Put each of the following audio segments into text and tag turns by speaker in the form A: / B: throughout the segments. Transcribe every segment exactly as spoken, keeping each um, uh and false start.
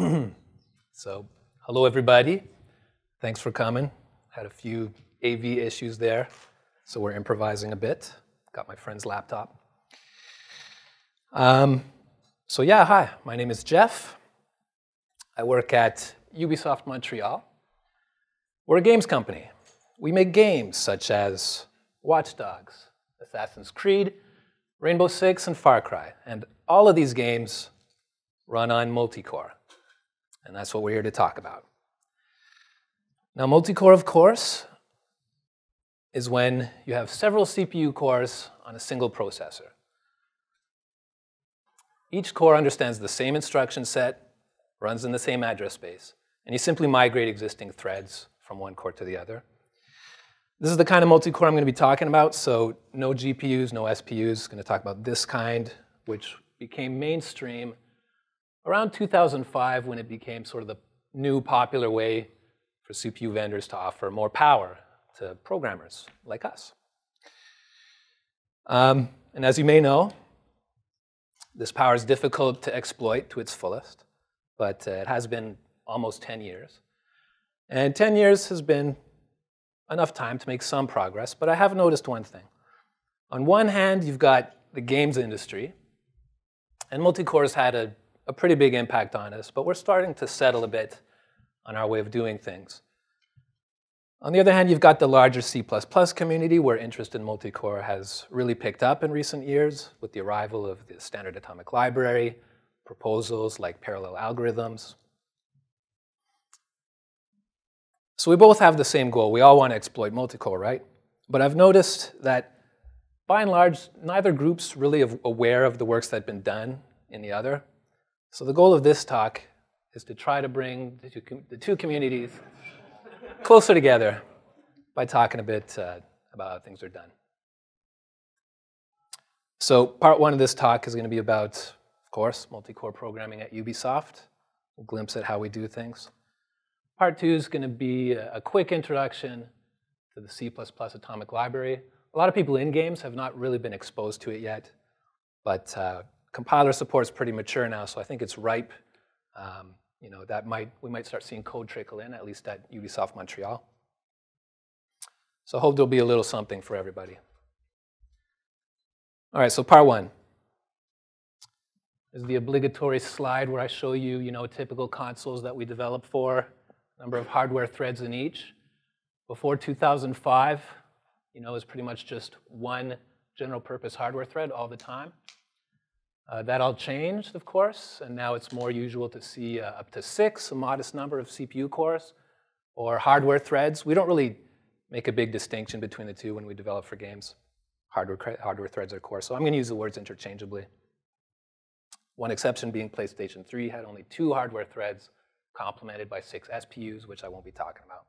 A: So, hello everybody. Thanks for coming. Had a few A V issues there, so we're improvising a bit. Got my friend's laptop. Um, so yeah, hi, my name is Jeff. I work at Ubisoft Montreal. We're a games company. We make games such as Watch Dogs, Assassin's Creed, Rainbow Six, and Far Cry. And all of these games run on Multicore. And that's what we're here to talk about. Now, Multicore, of course, is when you have several C P U cores on a single processor. Each core understands the same instruction set, runs in the same address space, and you simply migrate existing threads from one core to the other. This is the kind of multi-core I'm going to be talking about, so no G P Us, no S P Us. I'm going to talk about this kind, which became mainstream around two thousand five when it became sort of the new popular way for C P U vendors to offer more power to programmers like us. Um, and as you may know, this power is difficult to exploit to its fullest, but uh, it has been almost ten years. And ten years has been enough time to make some progress, but I have noticed one thing. On one hand, you've got the games industry, and multi-core's had a, a pretty big impact on us, but we're starting to settle a bit on our way of doing things. On the other hand, you've got the larger C plus plus community, where interest in multi-core has really picked up in recent years with the arrival of the standard atomic library, proposals like parallel algorithms. So we both have the same goal. We all want to exploit multi-core, right? But I've noticed that, by and large, neither group's really aware of the works that have been done in the other. So the goal of this talk is to try to bring the two, the two communities closer together by talking a bit uh, about how things are done. So part one of this talk is going to be about, of course, multi-core programming at Ubisoft. A glimpse at how we do things. Part two is going to be a quick introduction to the C plus plus atomic library. A lot of people in games have not really been exposed to it yet, but uh, compiler support is pretty mature now, so I think it's ripe. Um, you know, that might we might start seeing code trickle in, at least at Ubisoft Montreal. So I hope there'll be a little something for everybody. All right, so part one. This is the obligatory slide where I show you, you know, typical consoles that we develop for. Number of hardware threads in each. Before two thousand five, you know, it was pretty much just one general purpose hardware thread all the time. Uh, that all changed, of course, and now it's more usual to see uh, up to six, a modest number of C P U cores, or hardware threads. We don't really make a big distinction between the two when we develop for games. Hardware, hardware threads are cores, so I'm going to use the words interchangeably. One exception being PlayStation three had only two hardware threads, complemented by six S P Us, which I won't be talking about.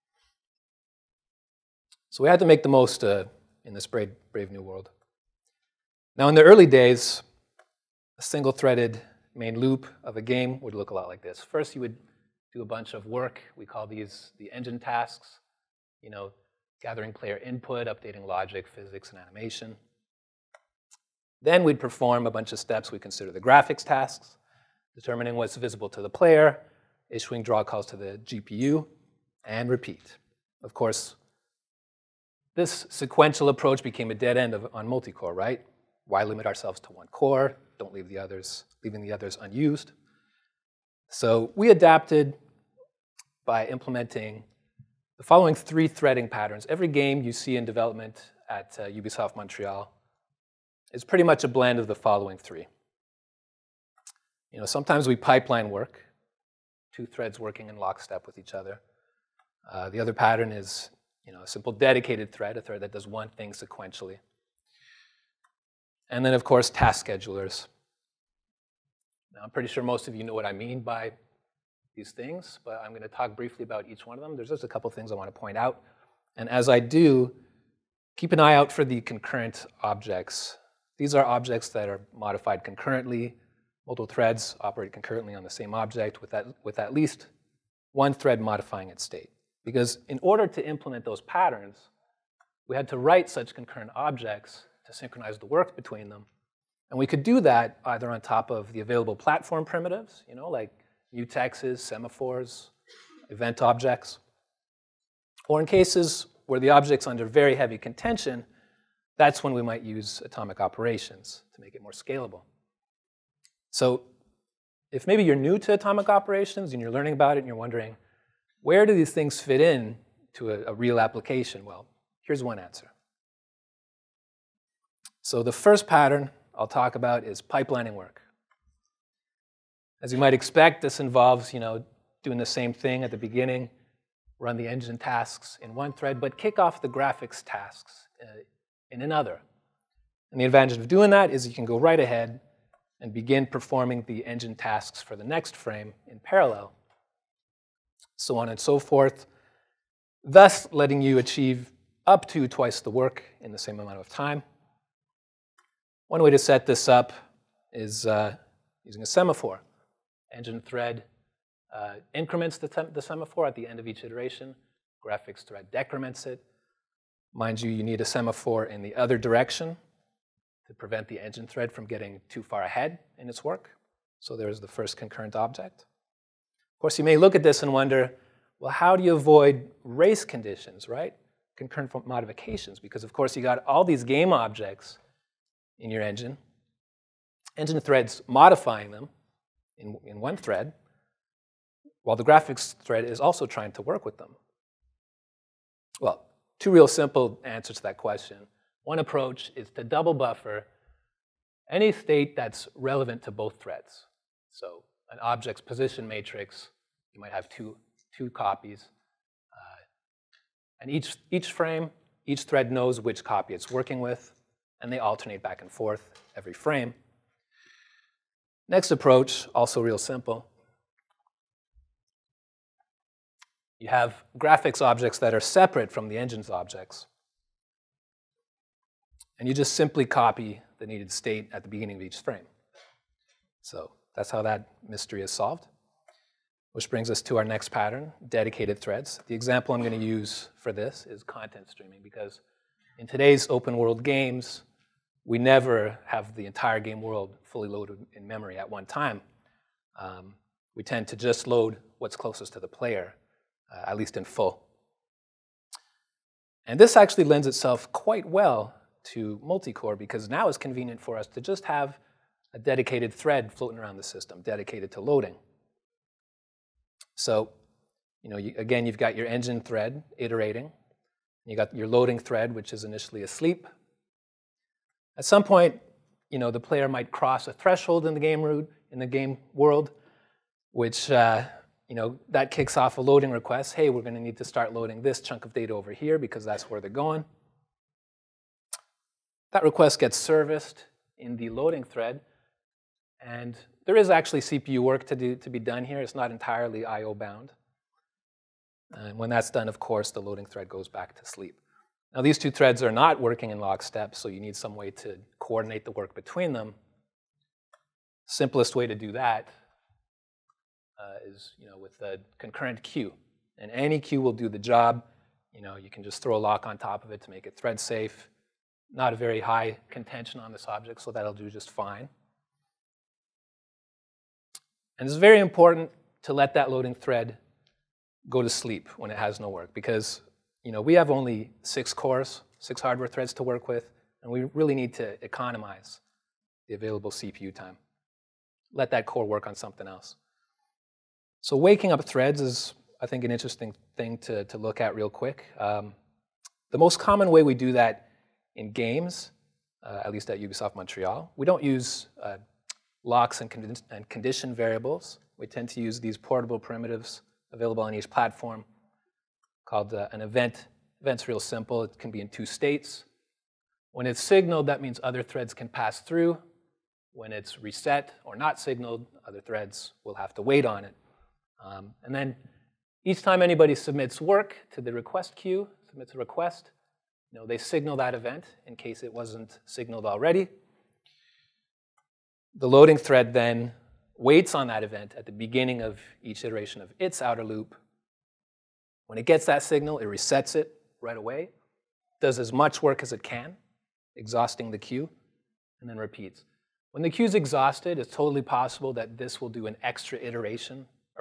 A: So we had to make the most uh, in this brave, brave new world. Now, in the early days, a single-threaded main loop of a game would look a lot like this. First, you would do a bunch of work. We call these the engine tasks, you know, gathering player input, updating logic, physics, and animation. Then we'd perform a bunch of steps we consider the graphics tasks, determining what's visible to the player, issuing draw calls to the G P U, and repeat. Of course, this sequential approach became a dead end of, on multi-core, right? Why limit ourselves to one core? Don't leave the others, leaving the others unused. So we adapted by implementing the following three threading patterns. Every game you see in development at uh, Ubisoft Montreal is pretty much a blend of the following three. You know, sometimes we pipeline work, two threads working in lockstep with each other. Uh, the other pattern is, you know, a simple dedicated thread, a thread that does one thing sequentially. And then, of course, task schedulers. Now, I'm pretty sure most of you know what I mean by these things, but I'm going to talk briefly about each one of them. There's just a couple things I want to point out. And as I do, keep an eye out for the concurrent objects. These are objects that are modified concurrently. Multiple threads operate concurrently on the same object with, that, with at least one thread modifying its state. Because in order to implement those patterns, we had to write such concurrent objects to synchronize the work between them. And we could do that either on top of the available platform primitives, you know, like mutexes, semaphores, event objects. Or in cases where the object's under very heavy contention, that's when we might use atomic operations to make it more scalable. So if maybe you're new to atomic operations and you're learning about it and you're wondering, where do these things fit in to a, a real application? Well, here's one answer. So the first pattern I'll talk about is pipelining work. As you might expect, this involves, you know, doing the same thing at the beginning, run the engine tasks in one thread, but kick off the graphics tasks uh, in another. And the advantage of doing that is you can go right ahead and begin performing the engine tasks for the next frame in parallel, so on and so forth, thus letting you achieve up to twice the work in the same amount of time. One way to set this up is uh, using a semaphore. Engine thread uh, increments the, the semaphore at the end of each iteration. Graphics thread decrements it. Mind you, you need a semaphore in the other direction to prevent the engine thread from getting too far ahead in its work. So there's the first concurrent object. Of course, you may look at this and wonder, well, how do you avoid race conditions, right? Concurrent modifications, because of course you got all these game objects in your engine, engine threads modifying them in, in one thread, while the graphics thread is also trying to work with them. Well, two real simple answers to that question. One approach is to double buffer any state that's relevant to both threads. So an object's position matrix, you might have two, two copies. Uh, and each, each frame, each thread knows which copy it's working with, and they alternate back and forth every frame. Next approach, also real simple. You have graphics objects that are separate from the engine's objects. And you just simply copy the needed state at the beginning of each frame. So that's how that mystery is solved. Which brings us to our next pattern, dedicated threads. The example I'm going to use for this is content streaming, because in today's open world games, we never have the entire game world fully loaded in memory at one time. Um, we tend to just load what's closest to the player, uh, at least in full. And this actually lends itself quite well to Multicore, because now it's convenient for us to just have a dedicated thread floating around the system, dedicated to loading. So, you know, you, again, you've got your engine thread iterating. You got your loading thread, which is initially asleep. At some point, you know, the player might cross a threshold in the game route, in the game world, which, uh, you know, that kicks off a loading request. Hey, we're going to need to start loading this chunk of data over here because that's where they're going. That request gets serviced in the loading thread, and there is actually C P U work to, do, to be done here. It's not entirely I O bound. And when that's done, of course, the loading thread goes back to sleep. Now, these two threads are not working in lockstep, so you need some way to coordinate the work between them. Simplest way to do that uh, is, you know, with a concurrent queue. And any queue will do the job. You know, you can just throw a lock on top of it to make it thread safe. Not a very high contention on this object, so that'll do just fine. And it's very important to let that loading thread go to sleep when it has no work, because, you know, we have only six cores, six hardware threads to work with, and we really need to economize the available C P U time. Let that core work on something else. So waking up threads is, I think, an interesting thing to, to look at real quick. Um, the most common way we do that in games, uh, at least at Ubisoft Montreal, we don't use uh, locks and, condi and condition variables. We tend to use these portable primitives available on each platform called uh, an event. Event's real simple. It can be in two states. When it's signaled, that means other threads can pass through. When it's reset or not signaled, other threads will have to wait on it. Um, and then each time anybody submits work to the request queue, submits a request, you know, they signal that event in case it wasn't signaled already. The loading thread then waits on that event at the beginning of each iteration of its outer loop. When it gets that signal, it resets it right away, does as much work as it can, exhausting the queue, and then repeats. When the queue's exhausted, it's totally possible that this will do an extra iteration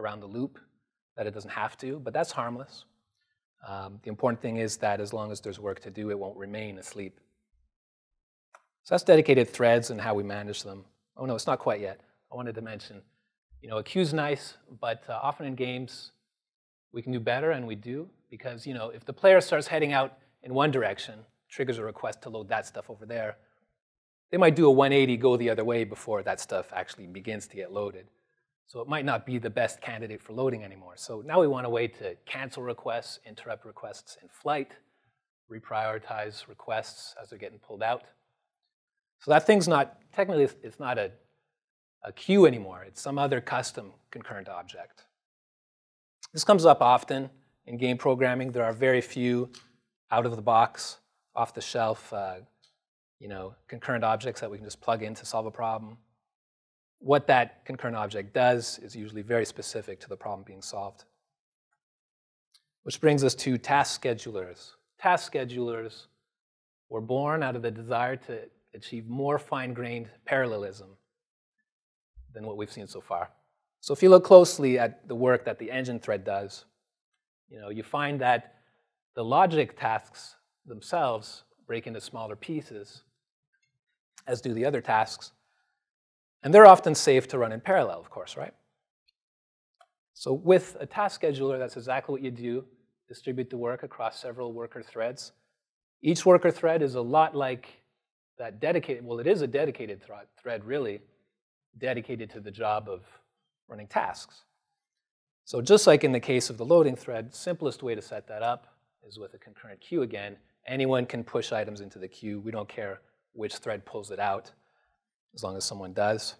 A: around the loop, that it doesn't have to, but that's harmless. Um, the important thing is that as long as there's work to do, it won't remain asleep. So that's dedicated threads and how we manage them. Oh no, it's not quite yet. I wanted to mention, you know, a queue's nice, but uh, often in games, we can do better, and we do, because, you know, if the player starts heading out in one direction, triggers a request to load that stuff over there, they might do a one eighty, go the other way before that stuff actually begins to get loaded. So it might not be the best candidate for loading anymore. So now we want a way to cancel requests, interrupt requests in flight, reprioritize requests as they're getting pulled out. So that thing's not, technically it's not a, a queue anymore. It's some other custom concurrent object. This comes up often in game programming. There are very few out-of-the-box, off-the-shelf, uh, you know, concurrent objects that we can just plug in to solve a problem. What that concurrent object does is usually very specific to the problem being solved. Which brings us to task schedulers. Task schedulers were born out of the desire to achieve more fine-grained parallelism than what we've seen so far. So if you look closely at the work that the engine thread does, you know, you find that the logic tasks themselves break into smaller pieces, as do the other tasks. And they're often safe to run in parallel, of course, right? So with a task scheduler, that's exactly what you do. Distribute the work across several worker threads. Each worker thread is a lot like that dedicated, well, it is a dedicated thread, thread really, dedicated to the job of running tasks. So just like in the case of the loading thread, simplest way to set that up is with a concurrent queue again. Anyone can push items into the queue. We don't care which thread pulls it out, as long as someone does.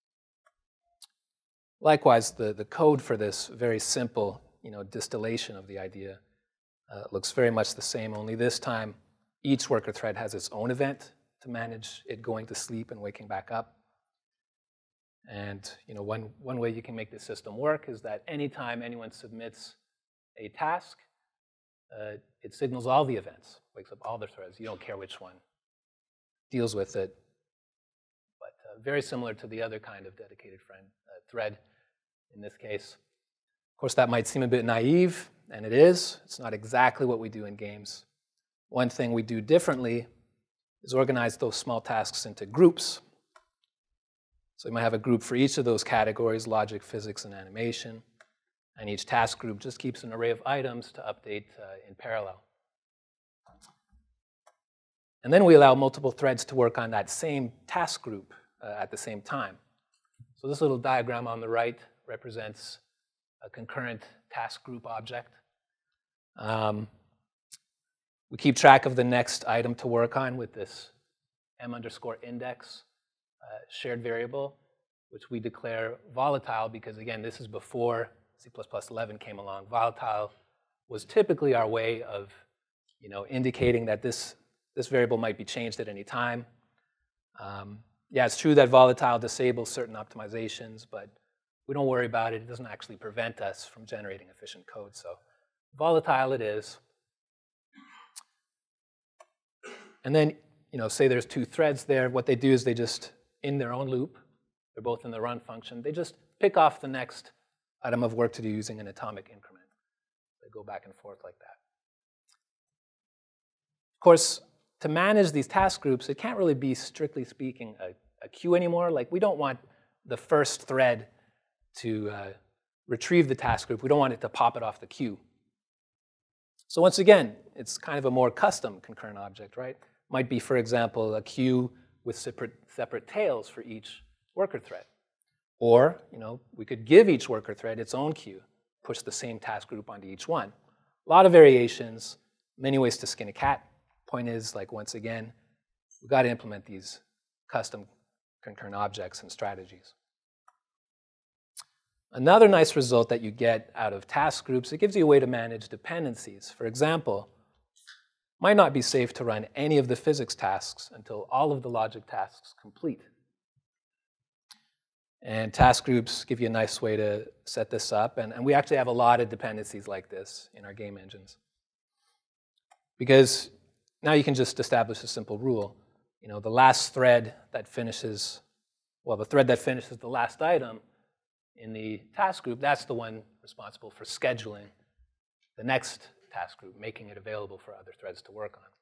A: Likewise, the, the code for this very simple, you know, distillation of the idea uh, looks very much the same, only this time each worker thread has its own event to manage it going to sleep and waking back up. And you know, one, one way you can make this system work is that anytime anyone submits a task, uh, it signals all the events, wakes up all the threads. You don't care which one deals with it. But uh, very similar to the other kind of dedicated friend, uh, thread in this case. Of course, that might seem a bit naive, and it is. It's not exactly what we do in games. One thing we do differently is organize those small tasks into groups. So you might have a group for each of those categories, logic, physics, and animation. And each task group just keeps an array of items to update uh, in parallel. And then we allow multiple threads to work on that same task group uh, at the same time. So this little diagram on the right represents a concurrent task group object. Um, we keep track of the next item to work on with this m underscore index uh, shared variable, which we declare volatile because, again, this is before C plus plus eleven came along. Volatile was typically our way of, you know, indicating that this, this variable might be changed at any time. Um, yeah, it's true that volatile disables certain optimizations, but we don't worry about it. It doesn't actually prevent us from generating efficient code. So volatile it is. And then, you know, say there's two threads there. What they do is they just, in their own loop, they're both in the run function, they just pick off the next item of work to do using an atomic increment. They go back and forth like that. Of course, to manage these task groups, it can't really be, strictly speaking, a, a queue anymore. Like, we don't want the first thread to uh, retrieve the task group. We don't want it to pop it off the queue. So once again, it's kind of a more custom concurrent object, right? Might be, for example, a queue with separate, separate tails for each worker thread. Or, you know, we could give each worker thread its own queue, push the same task group onto each one. A lot of variations, many ways to skin a cat. Point is, like, once again, we've got to implement these custom concurrent objects and strategies. Another nice result that you get out of task groups, it gives you a way to manage dependencies. For example, it might not be safe to run any of the physics tasks until all of the logic tasks complete. And task groups give you a nice way to set this up. And, and we actually have a lot of dependencies like this in our game engines. Because now you can just establish a simple rule. You know, the last thread that finishes, well, the thread that finishes the last item in the task group, that's the one responsible for scheduling the next task group, making it available for other threads to work on.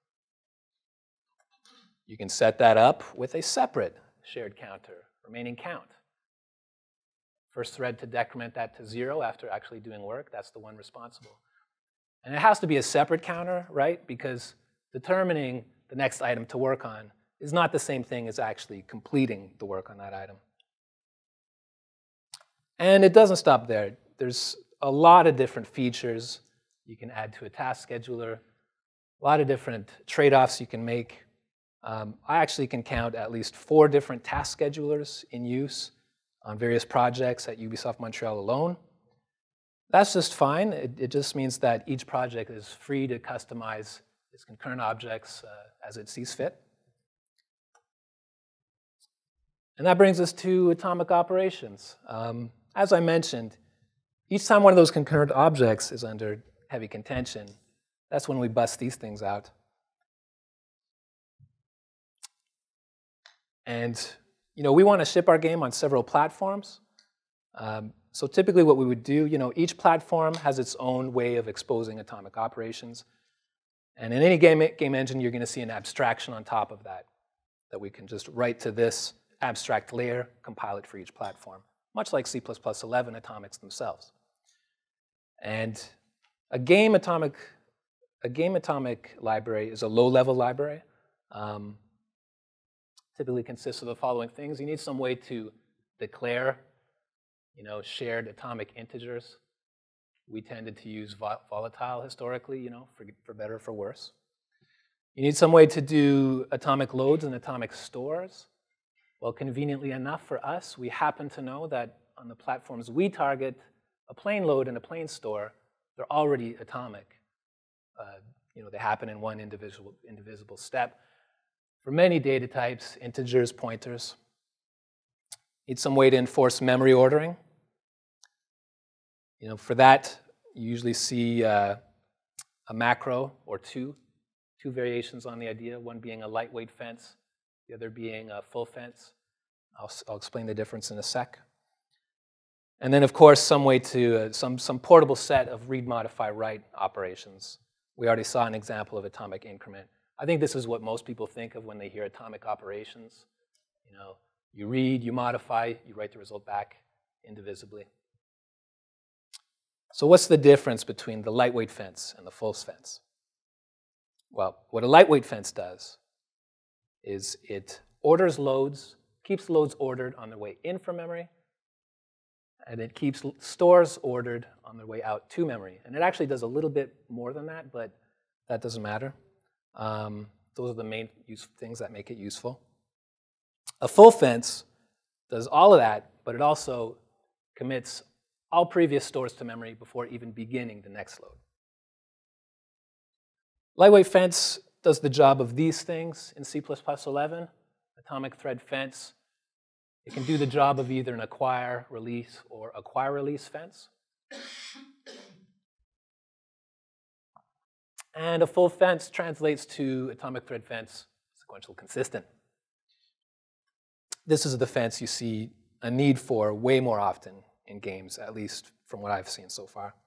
A: You can set that up with a separate shared counter, remaining count. First thread to decrement that to zero after actually doing work, that's the one responsible. And it has to be a separate counter, right? Because determining the next item to work on is not the same thing as actually completing the work on that item. And it doesn't stop there. There's a lot of different features you can add to a task scheduler, a lot of different trade-offs you can make. Um, I actually can count at least four different task schedulers in use on various projects at Ubisoft Montreal alone. That's just fine. It, it just means that each project is free to customize its concurrent objects uh, as it sees fit. And that brings us to atomic operations. Um, as I mentioned, each time one of those concurrent objects is under heavy contention, that's when we bust these things out. And you know, we want to ship our game on several platforms. Um, so typically what we would do, you know, each platform has its own way of exposing atomic operations. And in any game, game engine, you're going to see an abstraction on top of that, that we can just write to this abstract layer, compile it for each platform, much like C plus plus eleven atomics themselves. And a game atomic, a game atomic library is a low-level library. Um, typically consists of the following things. You need some way to declare, you know, shared atomic integers. We tended to use vo volatile historically, you know, for, for better or for worse. You need some way to do atomic loads and atomic stores. Well, conveniently enough for us, we happen to know that on the platforms we target, a plain load and a plain store, they're already atomic. Uh, you know, they happen in one indivisible, indivisible step. For many data types, integers, pointers, need some way to enforce memory ordering. You know, for that, you usually see uh, a macro or two, two variations on the idea, one being a lightweight fence, the other being a full fence. I'll, I'll explain the difference in a sec. And then, of course, some way to, uh, some, some portable set of read, modify, write operations. We already saw an example of atomic increment. I think this is what most people think of when they hear atomic operations. You know, you read, you modify, you write the result back indivisibly. So what's the difference between the lightweight fence and the full fence? Well, what a lightweight fence does is it orders loads, keeps loads ordered on their way in from memory, and it keeps stores ordered on their way out to memory. And it actually does a little bit more than that, but that doesn't matter. Um, those are the main use things that make it useful. A full fence does all of that, but it also commits all previous stores to memory before even beginning the next load. Lightweight fence does the job of these things in C plus plus eleven. Atomic thread fence. It can do the job of either an acquire, release, or acquire, release fence. And a full fence translates to atomic thread fence, sequential consistent. This is the fence you see a need for way more often in games, at least from what I've seen so far.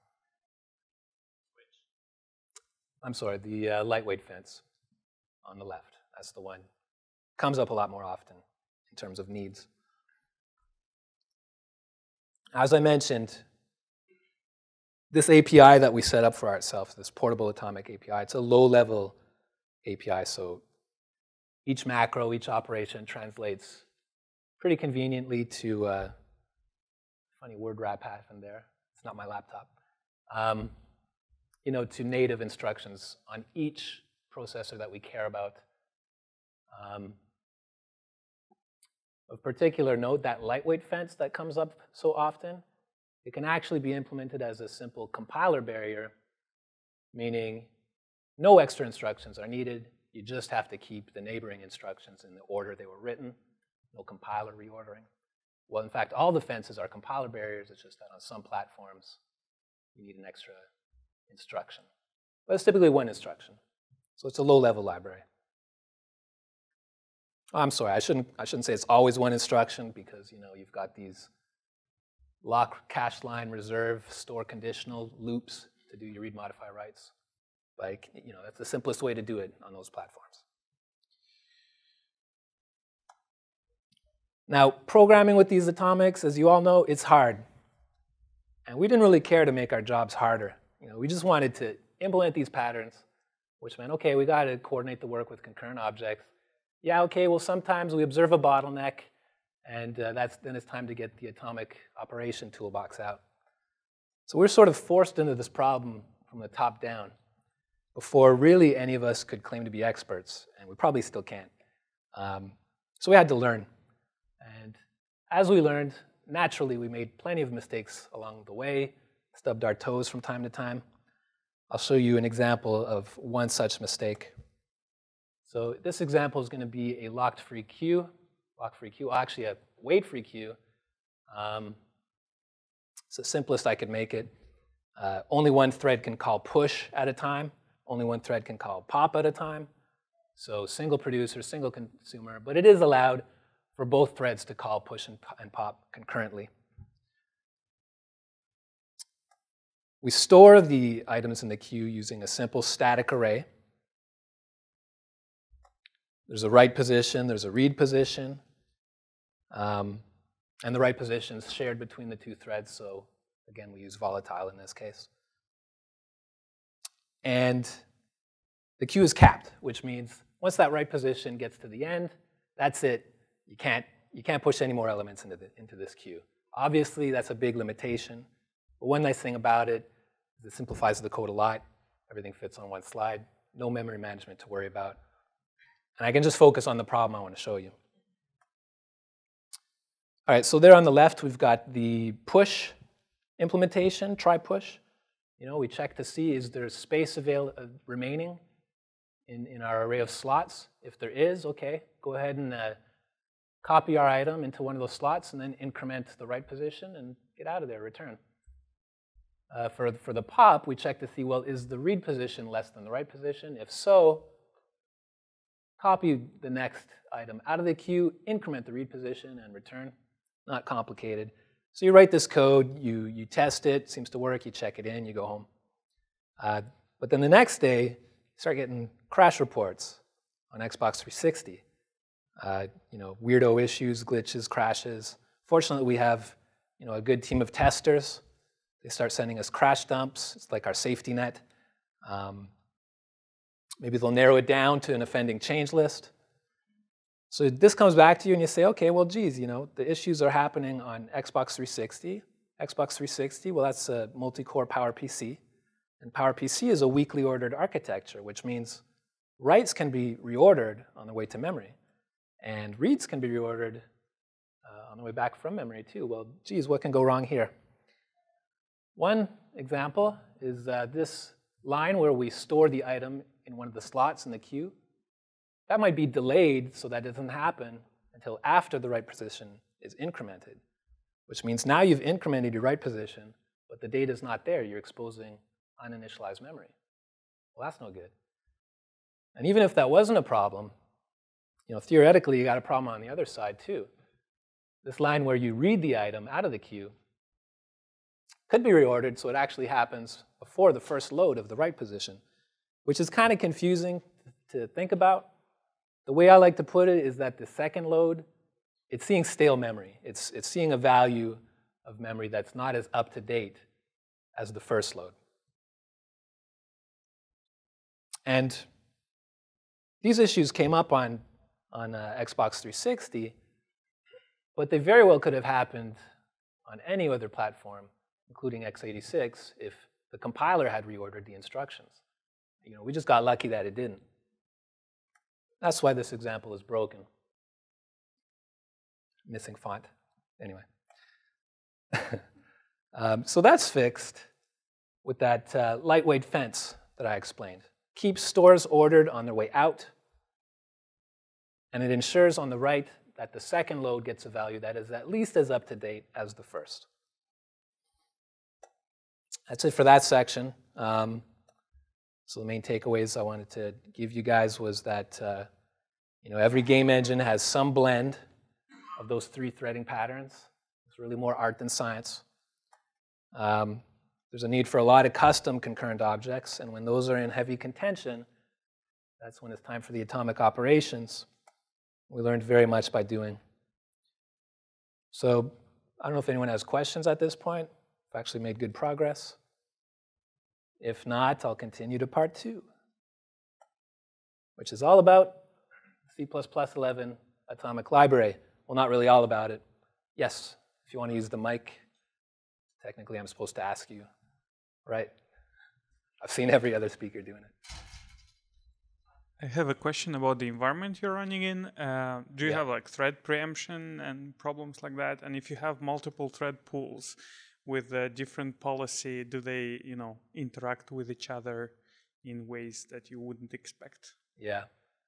A: I'm sorry, the uh, lightweight fence on the left. That's the one. Comes up a lot more often in terms of needs. As I mentioned, this A P I that we set up for ourselves, this portable atomic A P I, it's a low-level A P I, so each macro, each operation translates pretty conveniently to, uh, funny word wrap happened there, it's not my laptop, um, you know, to native instructions on each processor that we care about. Um, of particular note, that lightweight fence that comes up so often, it can actually be implemented as a simple compiler barrier, meaning no extra instructions are needed. You just have to keep the neighboring instructions in the order they were written, no compiler reordering. Well, in fact, all the fences are compiler barriers. It's just that on some platforms, you need an extra instruction. But it's typically one instruction. So it's a low-level library. Oh, I'm sorry, I shouldn't, I shouldn't say it's always one instruction because, you know, you've got these lock, cache line, reserve, store conditional loops to do your read, modify, writes. Like, you know, that's the simplest way to do it on those platforms. Now, programming with these atomics, as you all know, it's hard. And we didn't really care to make our jobs harder. You know, we just wanted to implement these patterns, which meant, okay, we got to coordinate the work with concurrent objects. Yeah, okay, well, sometimes we observe a bottleneck, and uh, that's, then it's time to get the atomic operation toolbox out. So we're sort of forced into this problem from the top down before really any of us could claim to be experts, and we probably still can't. Um, so we had to learn. And as we learned, naturally, we made plenty of mistakes along the way, stubbed our toes from time to time. I'll show you an example of one such mistake. So this example is going to be a locked-free queue, lock-free queue, actually a wait-free queue. Um, it's the simplest I could make it. Uh, only one thread can call push at a time. Only one thread can call pop at a time. So single producer, single consumer, but it is allowed for both threads to call push and, and pop concurrently. We store the items in the queue using a simple static array. There's a write position, there's a read position, um, and the write position is shared between the two threads, so again, we use volatile in this case. And the queue is capped, which means once that write position gets to the end, that's it. You can't, you can't push any more elements into, the, into this queue. Obviously, that's a big limitation. But one nice thing about it is it simplifies the code a lot. Everything fits on one slide. No memory management to worry about. And I can just focus on the problem I want to show you. All right, so there on the left, we've got the push implementation, try push. You know, we check to see is there space avail uh, remaining in, in our array of slots. If there is, okay, go ahead and uh, copy our item into one of those slots and then increment the write position and get out of there, return. Uh, for, for the pop, we check to see, well, is the read position less than the write position? If so, copy the next item out of the queue, increment the read position, and return. Not complicated. So you write this code, you, you test it, seems to work, you check it in, you go home. Uh, but then the next day, you start getting crash reports on Xbox three sixty. Uh, you know, weirdo issues, glitches, crashes. Fortunately, we have you know, a good team of testers. They start sending us crash dumps. It's like our safety net. Um, maybe they'll narrow it down to an offending change list. So this comes back to you and you say, okay, well, geez, you know, the issues are happening on Xbox three sixty. Xbox three sixty, well, that's a multi-core PowerPC. And PowerPC is a weakly ordered architecture, which means writes can be reordered on the way to memory. And reads can be reordered uh, on the way back from memory, too. Well, geez, what can go wrong here? One example is uh, this line where we store the item in one of the slots in the queue. That might be delayed so that it doesn't happen until after the write position is incremented, which means now you've incremented your write position, but the data is not there. You're exposing uninitialized memory. Well, that's no good. And even if that wasn't a problem, you know, theoretically, you got a problem on the other side, too. This line where you read the item out of the queue could be reordered so it actually happens before the first load of the write position, which is kind of confusing to think about. The way I like to put it is that the second load, it's seeing stale memory. It's, it's seeing a value of memory that's not as up to date as the first load. And these issues came up on, on uh, Xbox three sixty, but they very well could have happened on any other platform, including x eighty-six, if the compiler had reordered the instructions. You know, we just got lucky that it didn't. That's why this example is broken. Missing font. Anyway. um, so that's fixed with that uh, lightweight fence that I explained. Keeps stores ordered on their way out, and it ensures on the right that the second load gets a value that is at least as up to date as the first. That's it for that section. Um, so the main takeaways I wanted to give you guys was that uh, you know, every game engine has some blend of those three threading patterns. It's really more art than science. Um, there's a need for a lot of custom concurrent objects, and when those are in heavy contention, that's when it's time for the atomic operations. We learned very much by doing. So I don't know if anyone has questions at this point. I've actually made good progress. If not, I'll continue to part two, which is all about C plus plus eleven atomic library. Well, not really all about it. Yes, if you want to use the mic, technically I'm supposed to ask you, right? I've seen every other speaker doing it.
B: I have a question about the environment you're running in. Uh, do you
A: Yeah.
B: have like thread preemption and problems like that? And if you have multiple thread pools with a different policy, do they, you know, interact with each other in ways that you wouldn't expect?
A: Yeah.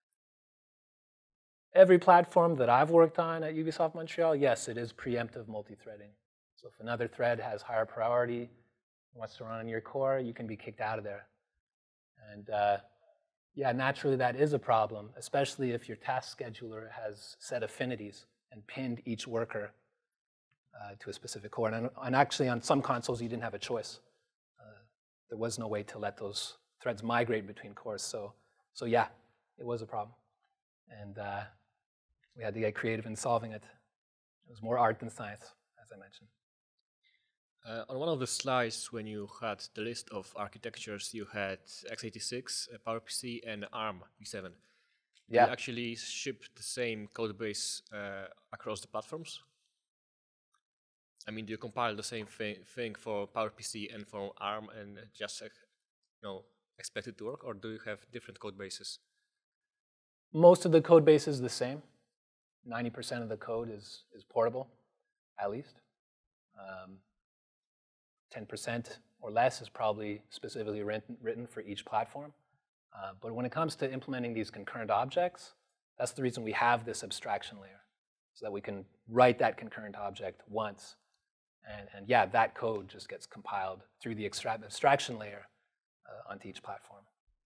A: Every platform that I've worked on at Ubisoft Montreal, yes, it is preemptive multi-threading. So if another thread has higher priority, wants to run on your core, you can be kicked out of there. And uh, yeah, naturally that is a problem, especially if your task scheduler has set affinities and pinned each worker uh, to a specific core. And, and actually on some consoles you didn't have a choice. Uh, there was no way to let those threads migrate between cores. So, so yeah, it was a problem. And uh, we had to get creative in solving it. It was more art than science, as I mentioned.
C: Uh, on one of the slides, when you had the list of architectures, you had x eighty-six, uh, PowerPC, and ARM v seven. Do
A: Yeah.
C: you actually ship the same code base uh, across the platforms? I mean, do you compile the same thi thing for PowerPC and for ARM and just uh, you know, expect it to work, or do you have different code bases?
A: Most of the code base is the same. ninety percent of the code is, is portable, at least. Um, ten percent or less is probably specifically written, written for each platform. Uh, but when it comes to implementing these concurrent objects, that's the reason we have this abstraction layer, so that we can write that concurrent object once. And, and yeah, that code just gets compiled through the abstraction layer uh, onto each platform.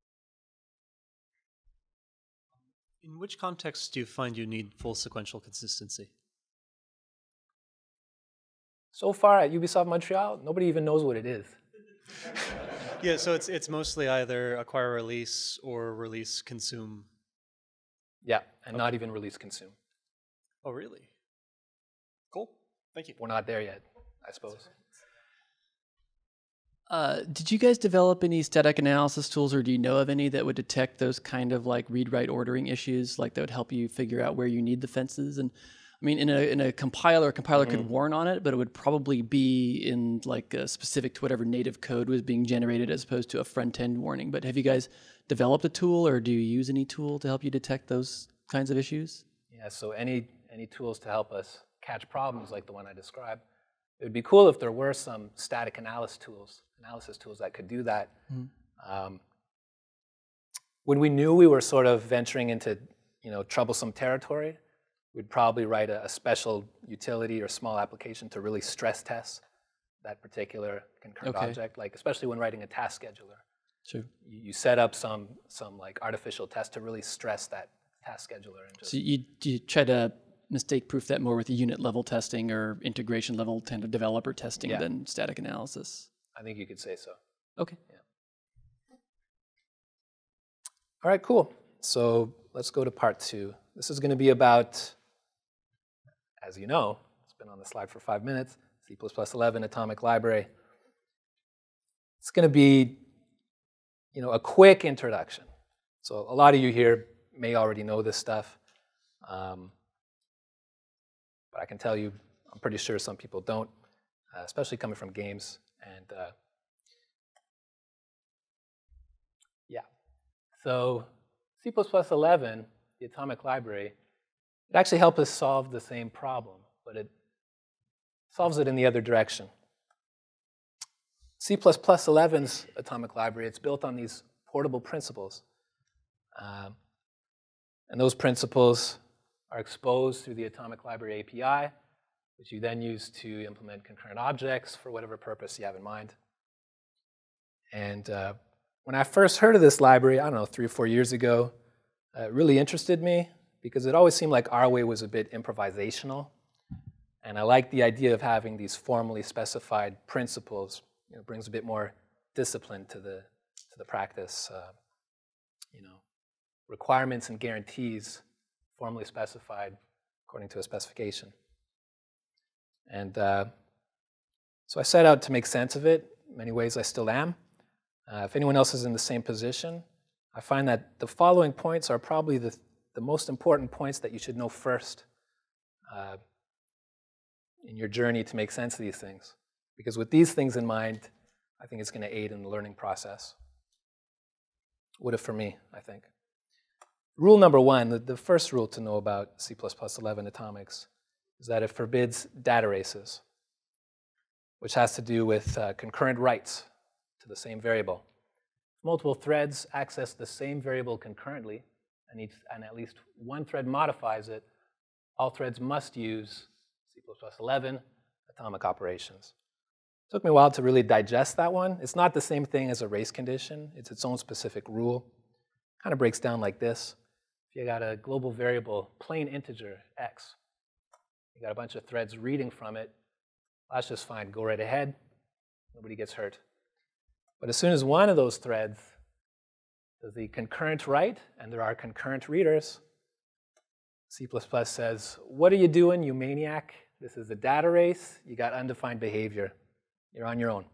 D: In which contexts do you find you need full sequential consistency?
A: So far at Ubisoft Montreal, nobody even knows what it is.
D: Yeah, so it's it's mostly either acquire release or release consume.
A: Yeah, and
D: Okay.
A: not even release consume.
D: Oh, really? Cool. Thank you.
A: We're not there yet, I suppose.
E: Uh, did you guys develop any static analysis tools, or do you know of any that would detect those kind of like read-write ordering issues, like that would help you figure out where you need the fences? And I mean, in a in a compiler, a compiler
A: Mm-hmm.
E: could warn on it, but it would probably be in like a specific to whatever native code was being generated, as opposed to a front-end warning. But have you guys developed a tool, or do you use any tool to help you detect those kinds of issues?
A: Yeah, so any, any tools to help us catch problems like the one I described. It would be cool if there were some static analysis tools, analysis tools that could do that. Mm-hmm. um, when we knew we were sort of venturing into, you know, troublesome territory, we'd probably write a, a special utility or small application to really stress test that particular concurrent
E: Okay.
A: object, like especially when writing a task scheduler.
E: Sure.
A: You, you set up some, some like artificial test to really stress that task scheduler. And just,
E: So you you try to mistake proof that more with unit level testing or integration level kind of developer testing
A: Yeah.
E: than static analysis.
A: I think you could say so.
E: Okay.
A: All right, cool. So let's go to part two. This is going to be about, as you know, it's been on the slide for five minutes, C plus plus eleven atomic library. It's going to be, you know, a quick introduction. So a lot of you here may already know this stuff. Um, but I can tell you, I'm pretty sure some people don't, uh, especially coming from games. And uh, yeah. So C plus plus eleven, the atomic library, it actually helped us solve the same problem, but it solves it in the other direction. C plus plus eleven's atomic library, it's built on these portable principles. Um, and those principles are exposed through the atomic library A P I, which you then use to implement concurrent objects for whatever purpose you have in mind. And uh, when I first heard of this library, I don't know, three or four years ago, uh, it really interested me because it always seemed like our way was a bit improvisational. And I like the idea of having these formally specified principles. You know, brings a bit more discipline to the, to the practice. Uh, you know, requirements and guarantees formally specified according to a specification. And uh, so I set out to make sense of it. In many ways, I still am. Uh, if anyone else is in the same position, I find that the following points are probably the, the most important points that you should know first uh, in your journey to make sense of these things. Because with these things in mind, I think it's going to aid in the learning process. Would have for me, I think. Rule number one, the, the first rule to know about C plus plus eleven atomics is that it forbids data races, which has to do with uh, concurrent writes to the same variable. If multiple threads access the same variable concurrently, and, each, and at least one thread modifies it, all threads must use C plus plus eleven atomic operations. It took me a while to really digest that one. It's not the same thing as a race condition. It's its own specific rule. It kind of breaks down like this. If you got a global variable, plain integer, x, you got a bunch of threads reading from it, that's just fine. Go right ahead. Nobody gets hurt. But as soon as one of those threads does the concurrent write, and there are concurrent readers, C plus plus says, what are you doing, you maniac? This is a data race. You got undefined behavior. You're on your own.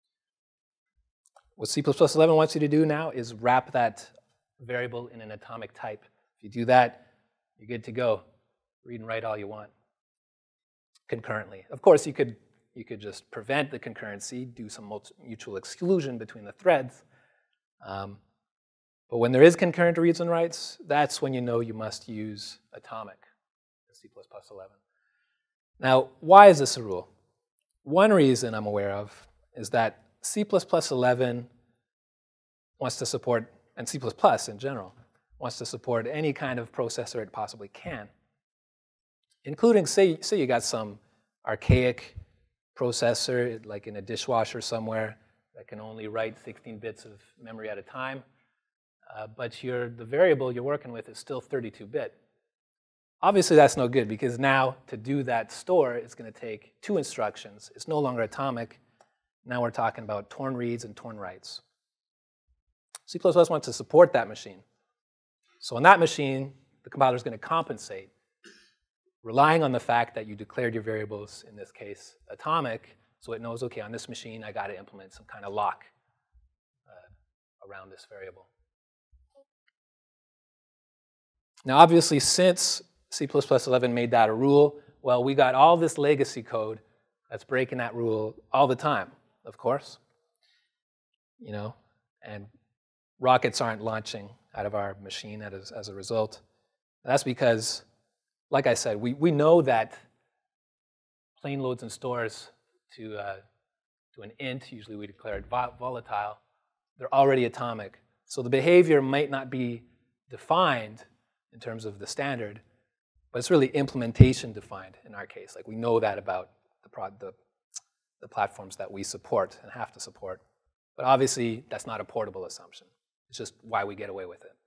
A: What C plus plus eleven wants you to do now is wrap that variable in an atomic type. If you do that, you're good to go. Read and write all you want concurrently. Of course, you could, you could just prevent the concurrency, do some mutual exclusion between the threads. Um, but when there is concurrent reads and writes, that's when you know you must use atomic in C plus plus eleven. Now, why is this a rule? One reason I'm aware of is that C plus plus eleven wants to support, and C plus plus in general, wants to support any kind of processor it possibly can, including, say, say you got some archaic processor, like in a dishwasher somewhere, that can only write sixteen bits of memory at a time, uh, but your, the variable you're working with is still thirty-two bit. Obviously, that's no good, because now to do that store, it's going to take two instructions. It's no longer atomic. Now we're talking about torn reads and torn writes. C plus plus wants to support that machine. So on that machine, the compiler is going to compensate, relying on the fact that you declared your variables, in this case, atomic, so it knows, okay, on this machine, I got to implement some kind of lock uh, around this variable. Now, obviously, since C plus plus eleven made that a rule, well, we got all this legacy code that's breaking that rule all the time, of course. You know, and rockets aren't launching out of our machine as, as a result. That's because, like I said, we, we know that plain loads and stores to, uh, to an int, usually we declare it volatile, they're already atomic. So the behavior might not be defined in terms of the standard, but it's really implementation defined in our case. Like, we know that about the, prod, the, the platforms that we support and have to support. But obviously, that's not a portable assumption. It's just why we get away with it.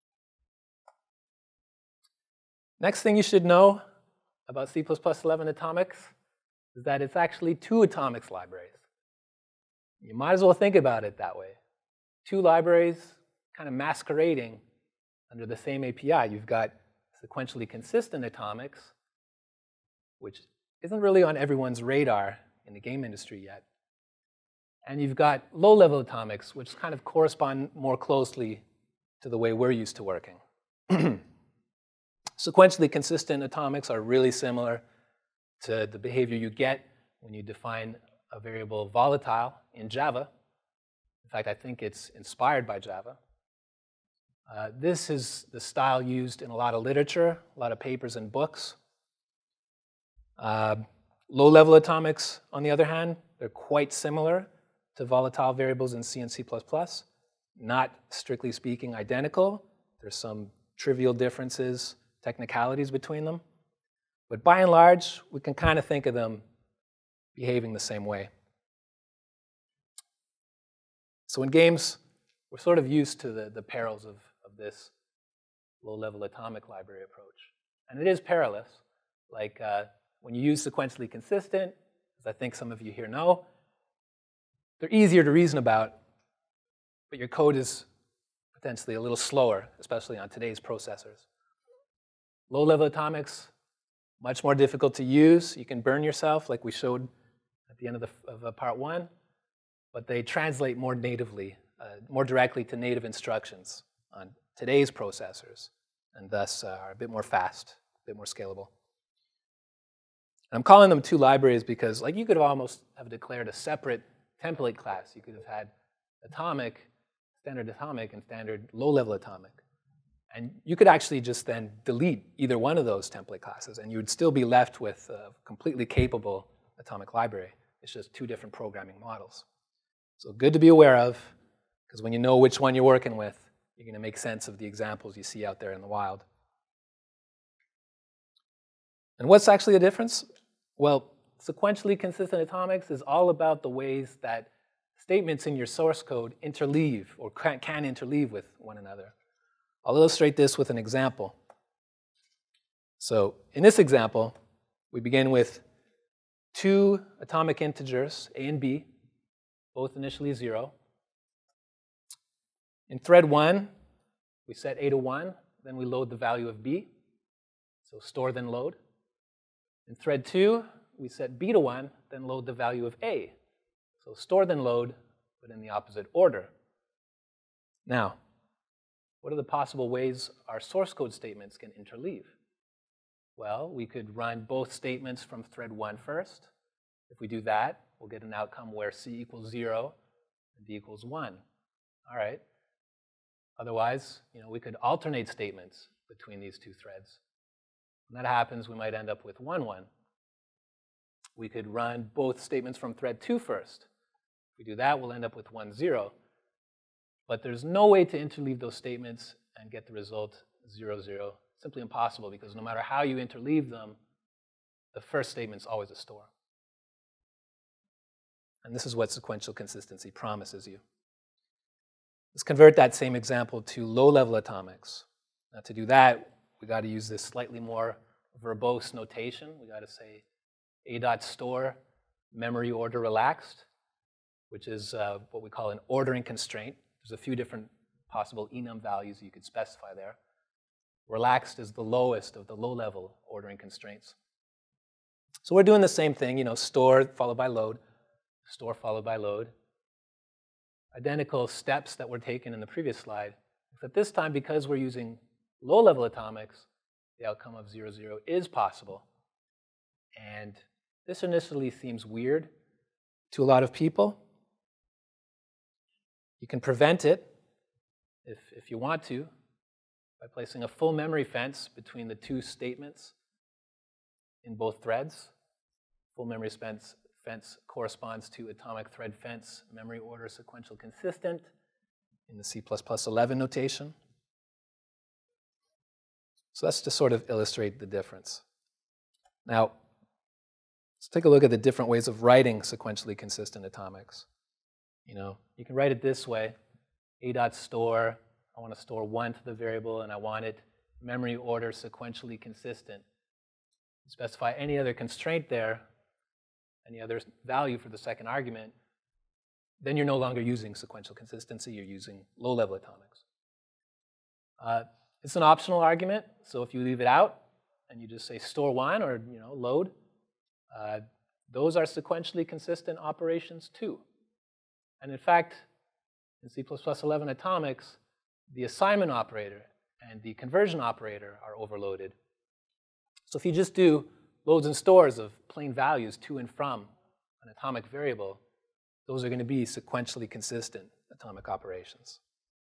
A: Next thing you should know about C plus plus eleven atomics is that it's actually two atomics libraries. You might as well think about it that way. Two libraries kind of masquerading under the same A P I. You've got sequentially consistent atomics, which isn't really on everyone's radar in the game industry yet. And you've got low-level atomics, which kind of correspond more closely to the way we're used to working. Sequentially consistent atomics are really similar to the behavior you get when you define a variable volatile in Java. In fact, I think it's inspired by Java. Uh, this is the style used in a lot of literature, a lot of papers and books. Uh, low-level atomics, on the other hand, they're quite similar to volatile variables in C and C plus plus. Not strictly speaking identical. There's some trivial differences, technicalities between them. But by and large, we can kind of think of them behaving the same way. So in games, we're sort of used to the, the perils of, of this low-level atomic library approach. And it is perilous. Like, uh, when you use sequentially consistent, as I think some of you here know, they're easier to reason about, but your code is potentially a little slower, especially on today's processors. Low-level atomics, much more difficult to use. You can burn yourself, like we showed at the end of, the, of uh, part one, but they translate more natively, uh, more directly to native instructions on today's processors, and thus uh, are a bit more fast, a bit more scalable. And I'm calling them two libraries because, like, you could have almost have declared a separate template class. You could have had atomic, standard atomic, and standard low-level atomic. And you could actually just then delete either one of those template classes, and you would still be left with a completely capable atomic library. It's just two different programming models. So good to be aware of, because when you know which one you're working with, you're going to make sense of the examples you see out there in the wild. And what's actually the difference? Well, sequentially consistent atomics is all about the ways that statements in your source code interleave or can, can interleave with one another. I'll illustrate this with an example. So in this example, we begin with two atomic integers, A and B, both initially zero. In thread one, we set A to one, then we load the value of B. So store, then load. In thread two, we set B to one, then load the value of A. So store, then load, but in the opposite order. Now, what are the possible ways our source code statements can interleave? Well, we could run both statements from thread one first. If we do that, we'll get an outcome where C equals zero and D equals one. All right. Otherwise, you know, we could alternate statements between these two threads. When that happens, we might end up with one, one. We could run both statements from thread two first. If we do that, we'll end up with one, zero. But there's no way to interleave those statements and get the result zero, zero. Simply impossible, because no matter how you interleave them, the first statement's always a store. And this is what sequential consistency promises you. Let's convert that same example to low-level atomics. Now, to do that, we got to use this slightly more verbose notation. We got to say A dot store memory order relaxed, which is uh, what we call an ordering constraint. There's a few different possible enum values you could specify there. Relaxed is the lowest of the low-level ordering constraints. So we're doing the same thing, you know, store followed by load, store followed by load. Identical steps that were taken in the previous slide, except this time, because we're using low-level atomics, the outcome of zero, zero is possible. And this initially seems weird to a lot of people. You can prevent it, if, if you want to, by placing a full memory fence between the two statements in both threads. Full memory fence, fence corresponds to atomic thread fence memory order sequential consistent in the C plus plus eleven notation. So that's to sort of illustrate the difference. Now, let's take a look at the different ways of writing sequentially consistent atomics. You know, you can write it this way: A dot store. I want to store one to the variable, and I want it memory order sequentially consistent. You specify any other constraint there, any other value for the second argument, then you're no longer using sequential consistency. You're using low-level atomics. Uh, it's an optional argument, so if you leave it out and you just say store one or you know load, uh, those are sequentially consistent operations too. And in fact, in C plus plus eleven atomics, the assignment operator and the conversion operator are overloaded. So if you just do loads and stores of plain values to and from an atomic variable, those are going to be sequentially consistent atomic operations.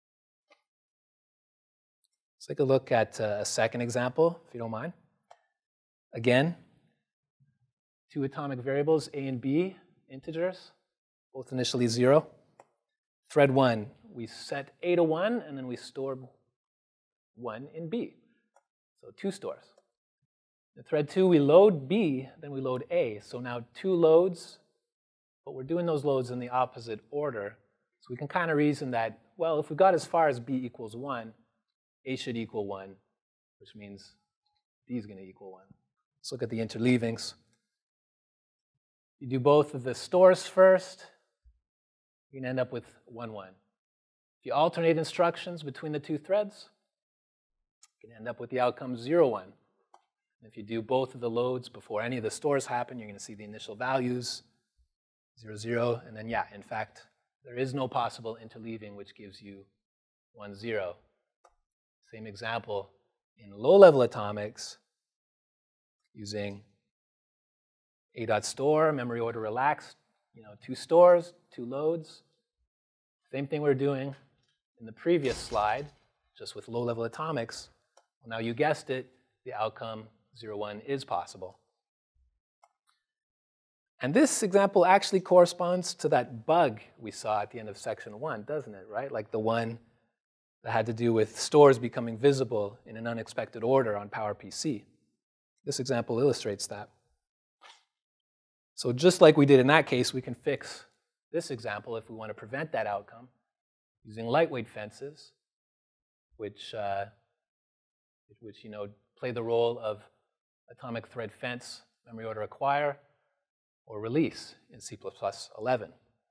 A: Let's take a look at uh, a second example, if you don't mind. Again, two atomic variables, A and B, integers, both initially zero. Thread one, we set A to one, and then we store one in B. So two stores. In thread two, we load B, then we load A. So now two loads, but we're doing those loads in the opposite order. So we can kind of reason that, well, if we got as far as B equals one, A should equal one, which means B is going to equal one. Let's look at the interleavings. you do both of the stores first, you can end up with one one. If you alternate instructions between the two threads, you can end up with the outcome zero one. If you do both of the loads before any of the stores happen, you're going to see the initial values, zero, zero, and then, yeah, in fact, there is no possible interleaving, which gives you one, zero. Same example in low-level atomics, using a.store, memory order relaxed, you know, two stores, two loads. Same thing we're doing in the previous slide, just with low-level atomics. Well, now you guessed it, the outcome zero, one is possible. And this example actually corresponds to that bug we saw at the end of section one, doesn't it, right? Like the one that had to do with stores becoming visible in an unexpected order on PowerPC. This example illustrates that. So just like we did in that case, we can fix this example if we want to prevent that outcome using lightweight fences, which, uh, which you know, play the role of atomic thread fence, memory order acquire, or release in C plus plus eleven.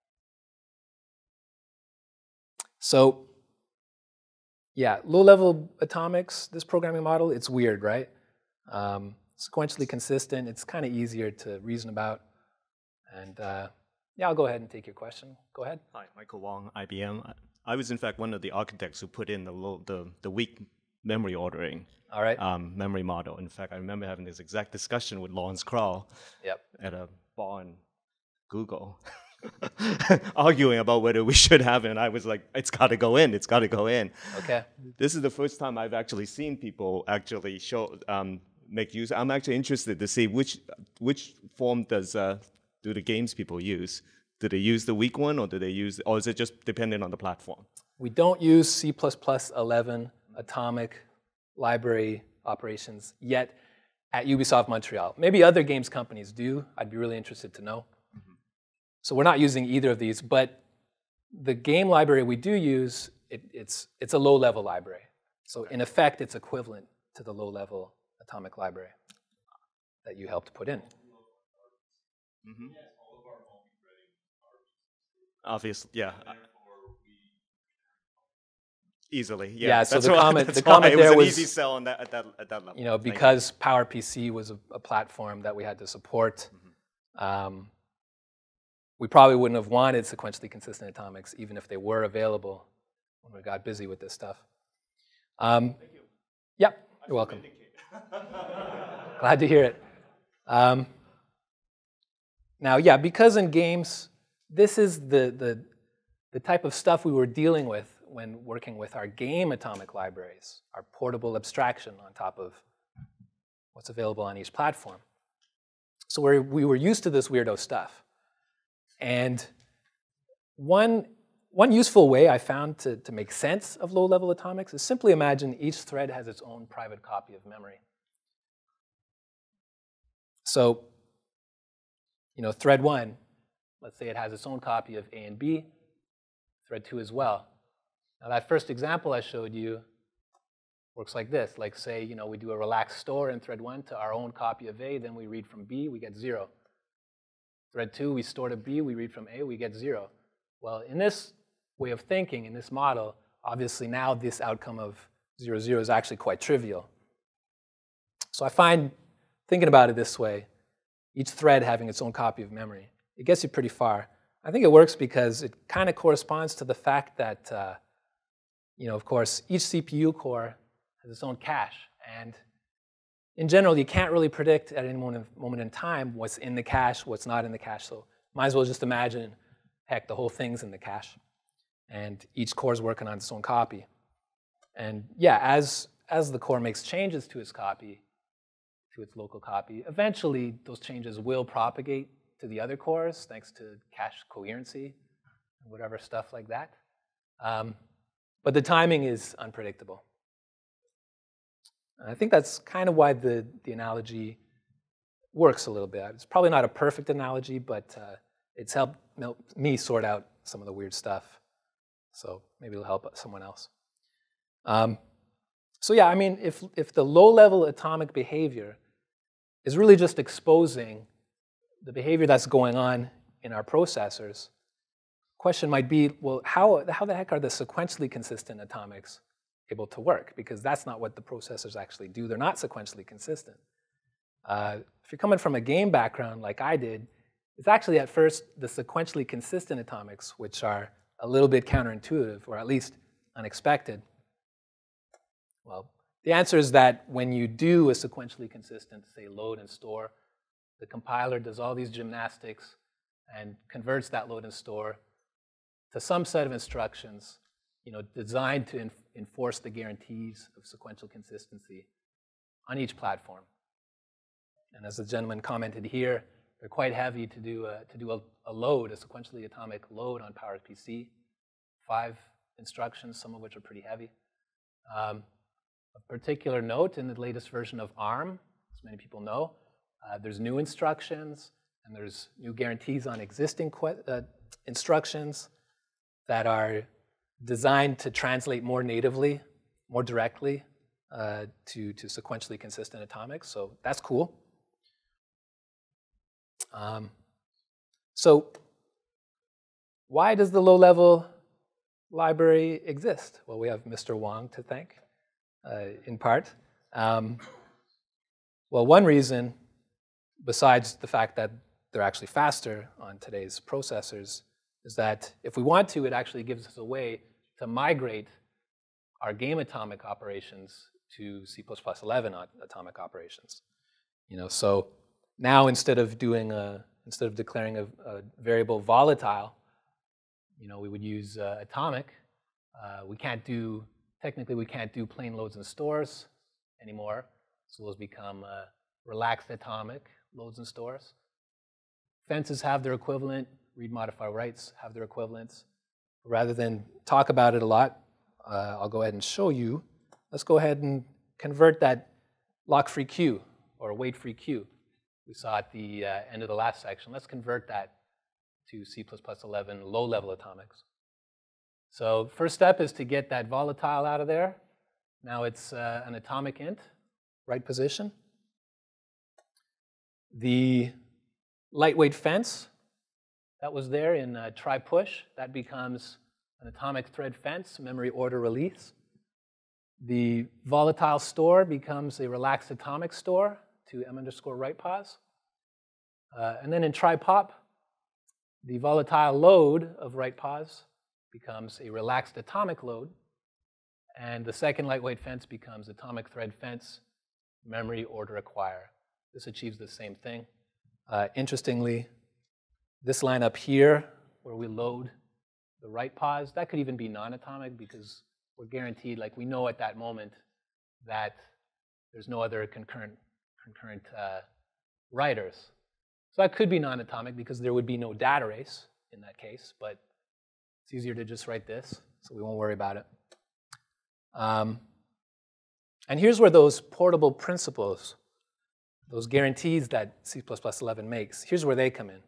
A: So yeah, low-level atomics, this programming model, it's weird, right? Um, sequentially consistent, it's kind of easier to reason about. And uh, yeah, I'll go ahead and take your question. Go ahead.
F: Hi, Michael Wong, I B M. I was in fact one of the architects who put in the low, the, the weak memory ordering
A: All right.
F: um, memory model. In fact, I remember having this exact discussion with Lawrence Krall
A: Yep.
F: at a bar in Google, arguing about whether we should have it. And I was like, it's got to go in. It's got to go in.
A: Okay.
F: This is the first time I've actually seen people actually show um, make use. I'm actually interested to see which which form does uh, do the games people use. Do they use the weak one, or do they use, or is it just dependent on the platform?
A: We don't use C plus plus eleven atomic library operations yet at Ubisoft Montreal. Maybe other games companies do. I'd be really interested to know. Mm-hmm. So we're not using either of these, but the game library we do use, it, it's, it's a low-level library. So in effect, it's equivalent to the low-level atomic library that you helped put in.
F: Mm-hmm. Obviously, yeah. Easily, yeah.
A: Yeah, so
F: that's
A: the
F: why,
A: comment,
F: that's
A: the comment
F: it
A: there
F: was an
A: was
F: easy sell on that, at, that, at that level.
A: You know, because PowerPC was a, a platform that we had to support, mm-hmm. um, we probably wouldn't have wanted sequentially consistent atomics even if they were available when we got busy with this stuff. Um, Thank you. Yeah, you're welcome. Glad to hear it. Um, now, yeah, because in games, this is the, the, the type of stuff we were dealing with when working with our game atomic libraries, our portable abstraction on top of what's available on each platform. So we're, we were used to this weirdo stuff. And one, one useful way I found to, to make sense of low-level atomics is simply imagine each thread has its own private copy of memory. So, you know, thread one, let's say it has its own copy of A and B, thread two as well. Now that first example I showed you works like this. Like say, you know, we do a relaxed store in thread one to our own copy of A, then we read from B, we get zero. Thread two, we store to B, we read from A, we get zero. Well, in this way of thinking, in this model, obviously now this outcome of zero, zero is actually quite trivial. So I find, thinking about it this way, each thread having its own copy of memory, it gets you pretty far. I think it works because it kind of corresponds to the fact that uh, you know, of course, each C P U core has its own cache. And in general, you can't really predict at any moment, moment in time what's in the cache, what's not in the cache. So might as well just imagine, heck, the whole thing's in the cache. And each core is working on its own copy. And yeah, as, as the core makes changes to its copy, to its local copy, eventually those changes will propagate to the other cores thanks to cache coherency and whatever stuff like that. Um, But the timing is unpredictable. And I think that's kind of why the, the analogy works a little bit. It's probably not a perfect analogy, but uh, it's helped me sort out some of the weird stuff. So maybe it'll help someone else. Um, so yeah, I mean, if, if the low-level atomic behavior is really just exposing the behavior that's going on in our processors, question might be, well, how, how the heck are the sequentially consistent atomics able to work? Because that's not what the processors actually do. They're not sequentially consistent. Uh, if you're coming from a game background like I did, it's actually at first the sequentially consistent atomics which are a little bit counterintuitive, or at least unexpected. Well, the answer is that when you do a sequentially consistent, say, load and store, the compiler does all these gymnastics and converts that load and store to some set of instructions, you know, designed to enf enforce the guarantees of sequential consistency on each platform. And as the gentleman commented here, they're quite heavy to do a, to do a, a load, a sequentially atomic load on PowerPC. Five instructions, some of which are pretty heavy. Um, of particular note, in the latest version of ARM, as many people know, uh, there's new instructions and there's new guarantees on existing uh, instructions that are designed to translate more natively, more directly uh, to, to sequentially consistent atomics. So that's cool. Um, so why does the low-level library exist? Well, we have Mister Wang to thank, uh, in part. Um, well, one reason, besides the fact that they're actually faster on today's processors, is that if we want to, it actually gives us a way to migrate our game atomic operations to C plus plus eleven atomic operations. You know, so now instead of doing a, instead of declaring a, a variable volatile, you know, we would use uh, atomic. Uh, we can't do, technically we can't do plain loads and stores anymore. So those become uh, relaxed atomic loads and stores. Fences have their equivalent. Read, modify, writes have their equivalents. Rather than talk about it a lot, uh, I'll go ahead and show you. Let's go ahead and convert that lock-free queue or wait-free queue we saw at the uh, end of the last section. Let's convert that to C plus plus eleven low-level atomics. So first step is to get that volatile out of there. Now it's uh, an atomic int, right position. The lightweight fence that was there in uh, try push, that becomes an atomic thread fence, memory order release. The volatile store becomes a relaxed atomic store to m underscore write pause. Uh, and then in try pop, the volatile load of write pause becomes a relaxed atomic load. And the second lightweight fence becomes atomic thread fence, memory order acquire. This achieves the same thing. Uh, interestingly, this line up here, where we load the write pause, that could even be non-atomic because we're guaranteed, like we know at that moment that there's no other concurrent, concurrent uh, writers. So that could be non-atomic because there would be no data race in that case, but it's easier to just write this, so we won't worry about it. Um, and here's where those portable principles, those guarantees that C plus plus eleven makes, here's where they come in.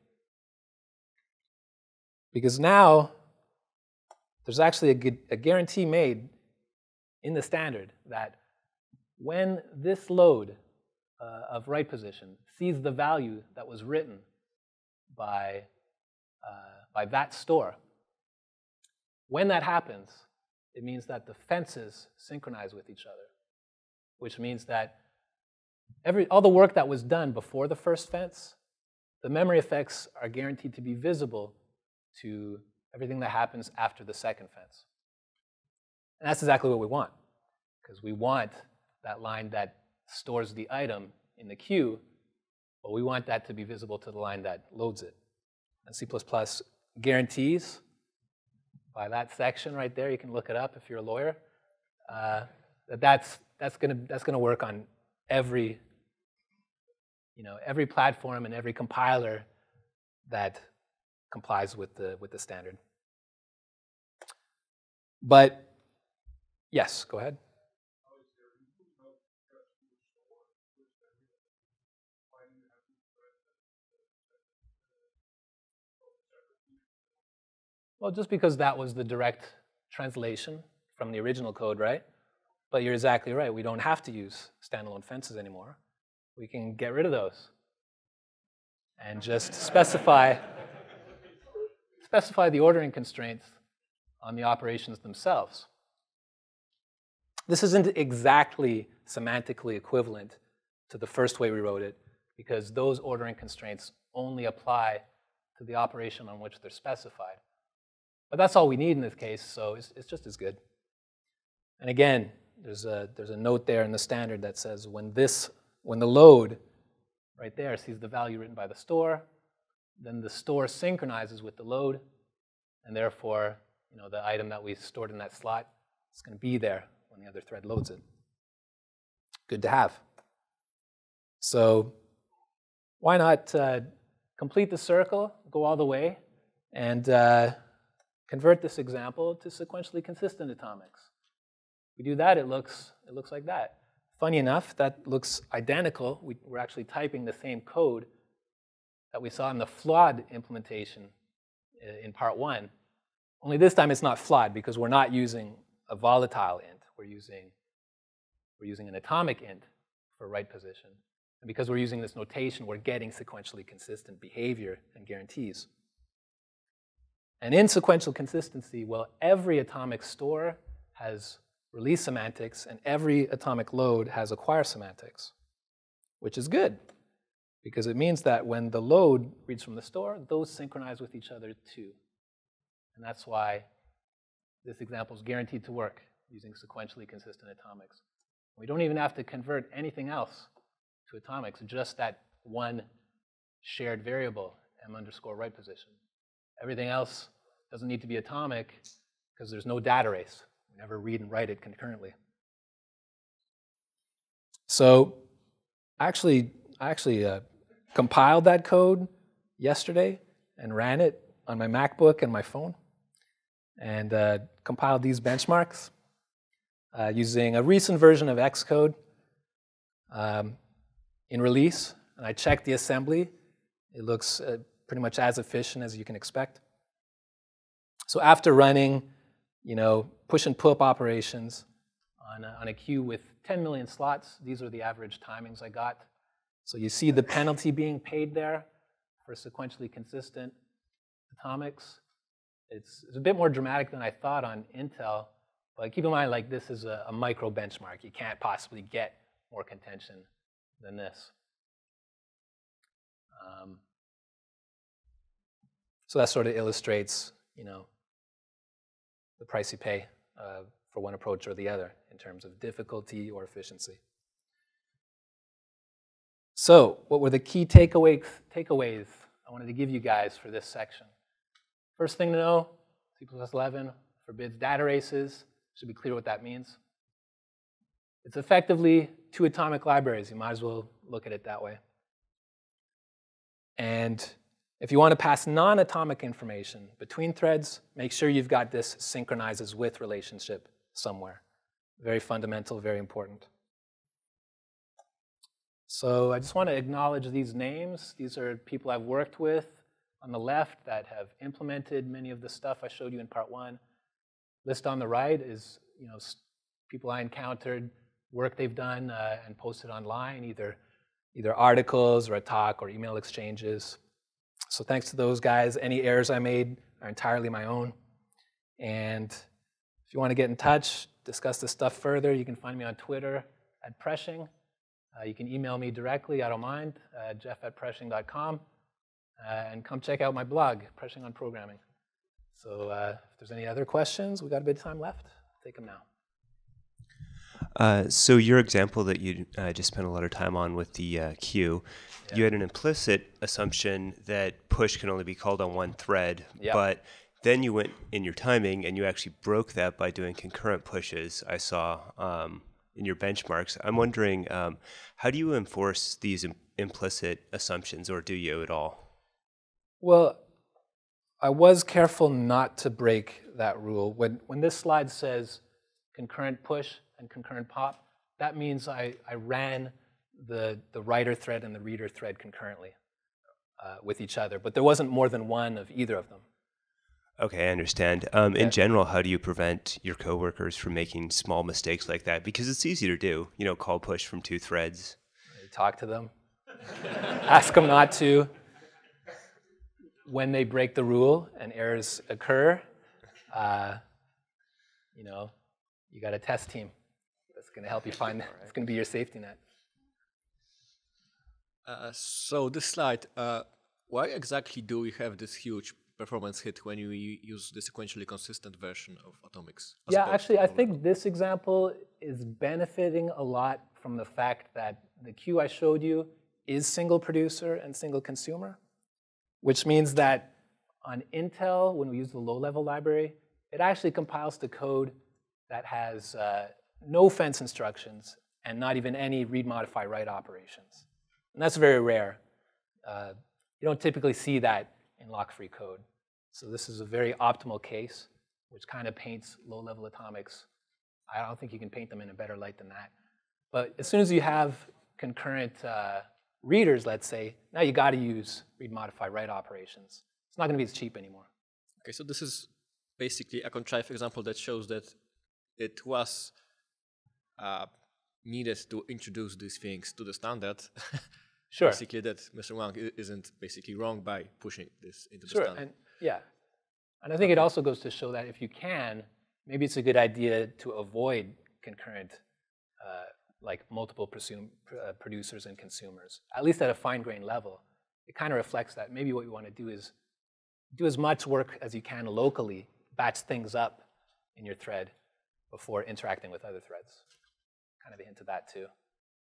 A: Because now there's actually a, a guarantee made in the standard that when this load uh, of write position sees the value that was written by, uh, by that store, when that happens, it means that the fences synchronize with each other, which means that every, all the work that was done before the first fence, the memory effects are guaranteed to be visible to everything that happens after the second fence. And that's exactly what we want, because we want that line that stores the item in the queue, but we want that to be visible to the line that loads it. And C plus plus guarantees by that section right there, you can look it up if you're a lawyer, uh, that that's, that's gonna, that's gonna work on every, you know, every platform and every compiler that complies with the, with the standard. But, yes, go ahead. Well, just because that was the direct translation from the original code, right? But you're exactly right. We don't have to use standalone fences anymore. We can get rid of those. and just specify, specify the ordering constraints on the operations themselves. This isn't exactly semantically equivalent to the first way we wrote it, because those ordering constraints only apply to the operation on which they're specified. But that's all we need in this case, so it's, it's just as good. And again, there's a, there's a note there in the standard that says when this, when the load right there sees the value written by the store, then the store synchronizes with the load, and therefore, you know, the item that we stored in that slot is going to be there when the other thread loads it. Good to have. So why not uh, complete the circle, go all the way, and uh, convert this example to sequentially consistent atomics. We do that, it looks, it looks like that. Funny enough, that looks identical. We, we're actually typing the same code that we saw in the flawed implementation in part one. Only this time it's not flawed because we're not using a volatile int. We're using, we're using an atomic int for write position. And because we're using this notation, we're getting sequentially consistent behavior and guarantees. And in sequential consistency, well, every atomic store has release semantics, and every atomic load has acquire semantics, which is good, because it means that when the load reads from the store, those synchronize with each other too. And that's why this example is guaranteed to work using sequentially consistent atomics. We don't even have to convert anything else to atomics, just that one shared variable, m underscore write position. Everything else doesn't need to be atomic because there's no data race. We never read and write it concurrently. So actually, I actually uh, compiled that code yesterday and ran it on my MacBook and my phone, and uh, compiled these benchmarks uh, using a recent version of Xcode um, in release. And I checked the assembly. It looks uh, pretty much as efficient as you can expect. So after running, you know, push and pull up operations on a, on a queue with ten million slots, these are the average timings I got. So you see the penalty being paid there for sequentially consistent atomics. It's, it's a bit more dramatic than I thought on Intel, but keep in mind, like, this is a, a micro benchmark. You can't possibly get more contention than this. Um, so that sort of illustrates, you know, the price you pay uh, for one approach or the other in terms of difficulty or efficiency. So what were the key takeaways, takeaways I wanted to give you guys for this section? First thing to know, C plus plus eleven forbids data races. Should be clear what that means. It's effectively two atomic libraries. You might as well look at it that way. And if you want to pass non-atomic information between threads, make sure you've got this synchronizes with relationship somewhere. Very fundamental, very important. So I just want to acknowledge these names. These are people I've worked with on the left that have implemented many of the stuff I showed you in part one. List on the right is, you know, people I encountered, work they've done uh, and posted online, either, either articles or a talk or email exchanges. So thanks to those guys. Any errors I made are entirely my own. And if you want to get in touch, discuss this stuff further, you can find me on Twitter at Preshing. Uh, you can email me directly, I don't mind, uh, jeff at preshing dot com. Uh, and come check out my blog, Preshing on Programming. So uh, if there's any other questions, we've got a bit of time left. Take them now.
G: Uh, so your example that you uh, just spent a lot of time on with the uh, queue, yeah. You had an implicit assumption that push can only be called on one thread, yep. But then you went in your timing and you actually broke that by doing concurrent pushes, I saw um, in your benchmarks. I'm wondering, um, how do you enforce these im implicit assumptions, or do you at all?
A: Well, I was careful not to break that rule. When, when this slide says concurrent push and concurrent pop, that means I, I ran the, the writer thread and the reader thread concurrently uh, with each other. But there wasn't more than one of either of them.
G: Okay, I understand. Um,
A: yeah.
G: In general, how do you prevent your coworkers from making small mistakes like that? Because it's easy to do, you know, call push from two threads.
A: You talk to them. Ask them not to. when they break the rule and errors occur, uh, you know, you got a test team that's going to help you find that. It's going to be your safety net.
C: Uh, so this slide, uh, why exactly do we have this huge performance hit when you use the sequentially consistent version of atomics?
A: Yeah, actually, I think this example is benefiting a lot from the fact that the queue I showed you is single producer and single consumer, which means that on Intel, when we use the low-level library, it actually compiles the code that has uh, no fence instructions and not even any read, modify, write operations. And that's very rare. Uh, you don't typically see that in lock-free code. So this is a very optimal case, which kind of paints low-level atomics. I don't think you can paint them in a better light than that. But as soon as you have concurrent uh, readers, let's say, now you got to use read, modify, write operations. It's not going to be as cheap anymore.
C: Okay, so this is basically a contrived example that shows that it was uh, needed to introduce these things to the standard.
A: Sure.
C: Basically, that Mister Wang isn't basically wrong by pushing this into
A: sure.
C: the standard.
A: And yeah. And I think it also goes to show that if you can, maybe it's a good idea to avoid concurrent, uh, like multiple presume, uh, producers and consumers, at least at a fine-grained level. It kind of reflects that maybe what you want to do is do as much work as you can locally, batch things up in your thread before interacting with other threads. Kind of a hint of that too.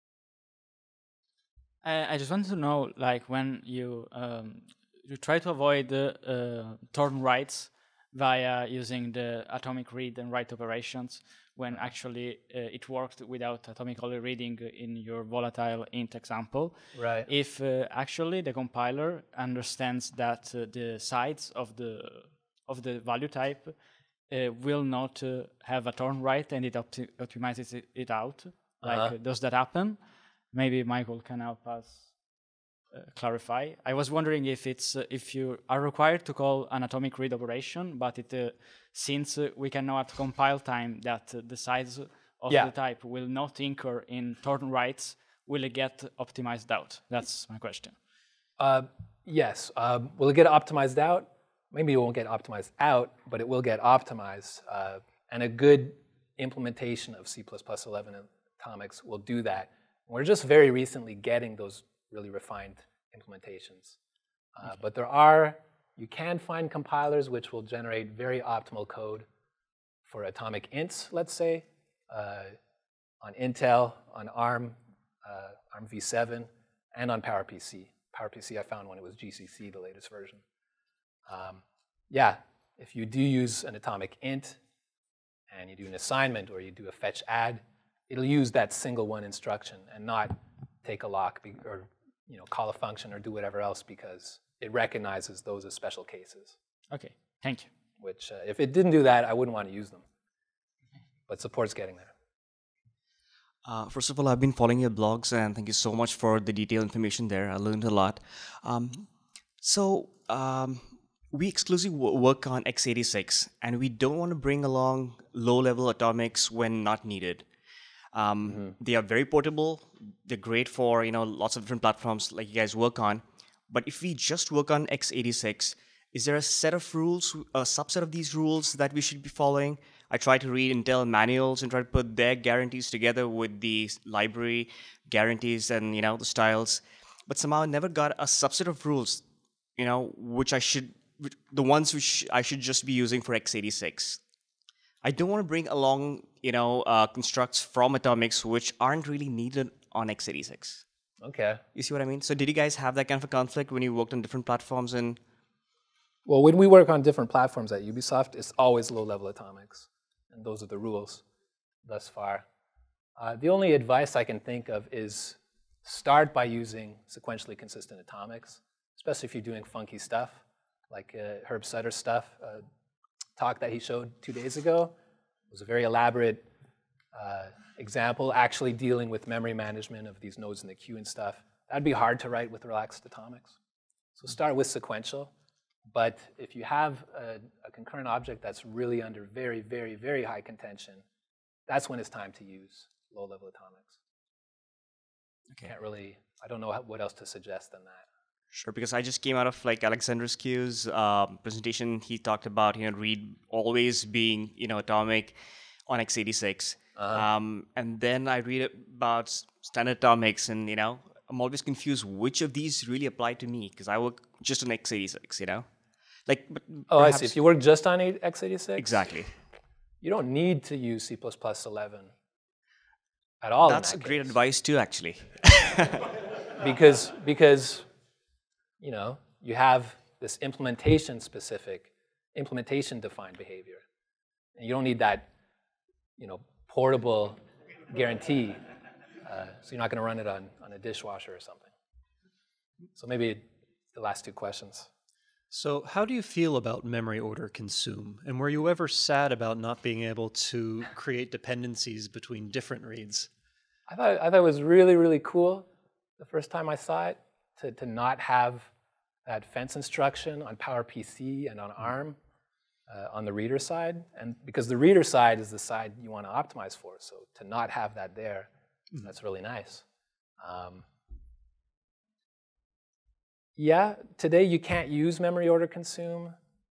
H: I, I just wanted to know, like, when you um, you try to avoid the uh, turn writes via using the atomic read and write operations, when actually uh, it worked without atomically reading in your volatile int example.
A: Right.
H: If uh, actually the compiler understands that uh, the sides of the of the value type uh, will not uh, have a turn write and it opti optimizes it, it out, like
A: Uh-huh.
H: uh, does that happen? Maybe Michael can help us uh, clarify. I was wondering if it's uh, if you are required to call an atomic read operation, but it uh, since uh, we can know at compile time that uh, the size of
A: Yeah.
H: the type will not incur in turn writes, will it get optimized out? That's my question.
A: Uh, yes. Um, will it get optimized out? Maybe it won't get optimized out, but it will get optimized. Uh, and a good implementation of C plus plus eleven atomics will do that. We're just very recently getting those really refined implementations. Uh, but there are, you can find compilers which will generate very optimal code for atomic ints, let's say, uh, on Intel, on ARM, uh, ARM v seven, and on PowerPC. PowerPC I found when it was G C C, the latest version. Um, yeah, if you do use an atomic int, and you do an assignment or you do a fetch add, it'll use that single one instruction and not take a lock be, or you know call a function or do whatever else because it recognizes those as special cases.
H: Okay, thank you.
A: Which, uh, if it didn't do that, I wouldn't want to use them. But support's getting there.
I: Uh, first of all, I've been following your blogs, and thank you so much for the detailed information there. I learned a lot. Um, so um, we exclusively work on x eighty-six, and we don't want to bring along low-level atomics when not needed. Um, mm-hmm. They are very portable. They're great for you know lots of different platforms like you guys work on. But if we just work on x eighty-six, is there a set of rules, a subset of these rules that we should be following? I try to read Intel manuals and try to put their guarantees together with the library guarantees and you know the styles, but somehow I never got a subset of rules, you know, which I should, the ones which I should just be using for x eighty-six. I don't want to bring along, you know, uh, constructs from atomics which aren't really needed on x eighty-six.
A: Okay.
I: You see what I mean? So did you guys have that kind of a conflict when you worked on different platforms? And
A: well, when we work on different platforms at Ubisoft, it's always low-level atomics, and those are the rules thus far. Uh, the only advice I can think of is start by using sequentially consistent atomics, especially if you're doing funky stuff, like uh, Herb Sutter's stuff. Uh, talk that he showed two days ago was a very elaborate uh, example, actually dealing with memory management of these nodes in the queue and stuff. That'd be hard to write with relaxed atomics. So start with sequential. But if you have a, a concurrent object that's really under very, very, very high contention, that's when it's time to use low-level atomics. Okay. Can't really, I don't know how, what else to suggest than that.
I: Sure, because I just came out of like Alexander's Q's uh, presentation. He talked about you know read always being you know atomic on x eighty-six, uh-huh. um, and then I read about standard atomics, and you know I'm always confused which of these really apply to me because I work just on x eighty-six, you know, like. But
A: oh, I see. If you work just on x eighty-six,
I: exactly,
A: you don't need to use C plus plus eleven at all.
I: That's
A: that
I: great
A: case.
I: advice too, actually.
A: because because. You know, you have this implementation-specific, implementation-defined behavior. And you don't need that, you know, portable guarantee. Uh, so you're not going to run it on, on a dishwasher or something. So maybe the last two questions.
D: So how do you feel about memory order consume? And were you ever sad about not being able to create dependencies between different reads?
A: I thought, I thought it was really, really cool the first time I saw it. To, to not have that fence instruction on PowerPC and on ARM uh, on the reader side. And because the reader side is the side you want to optimize for. So to not have that there, mm-hmm. that's really nice. Um, yeah, today you can't use memory order consume.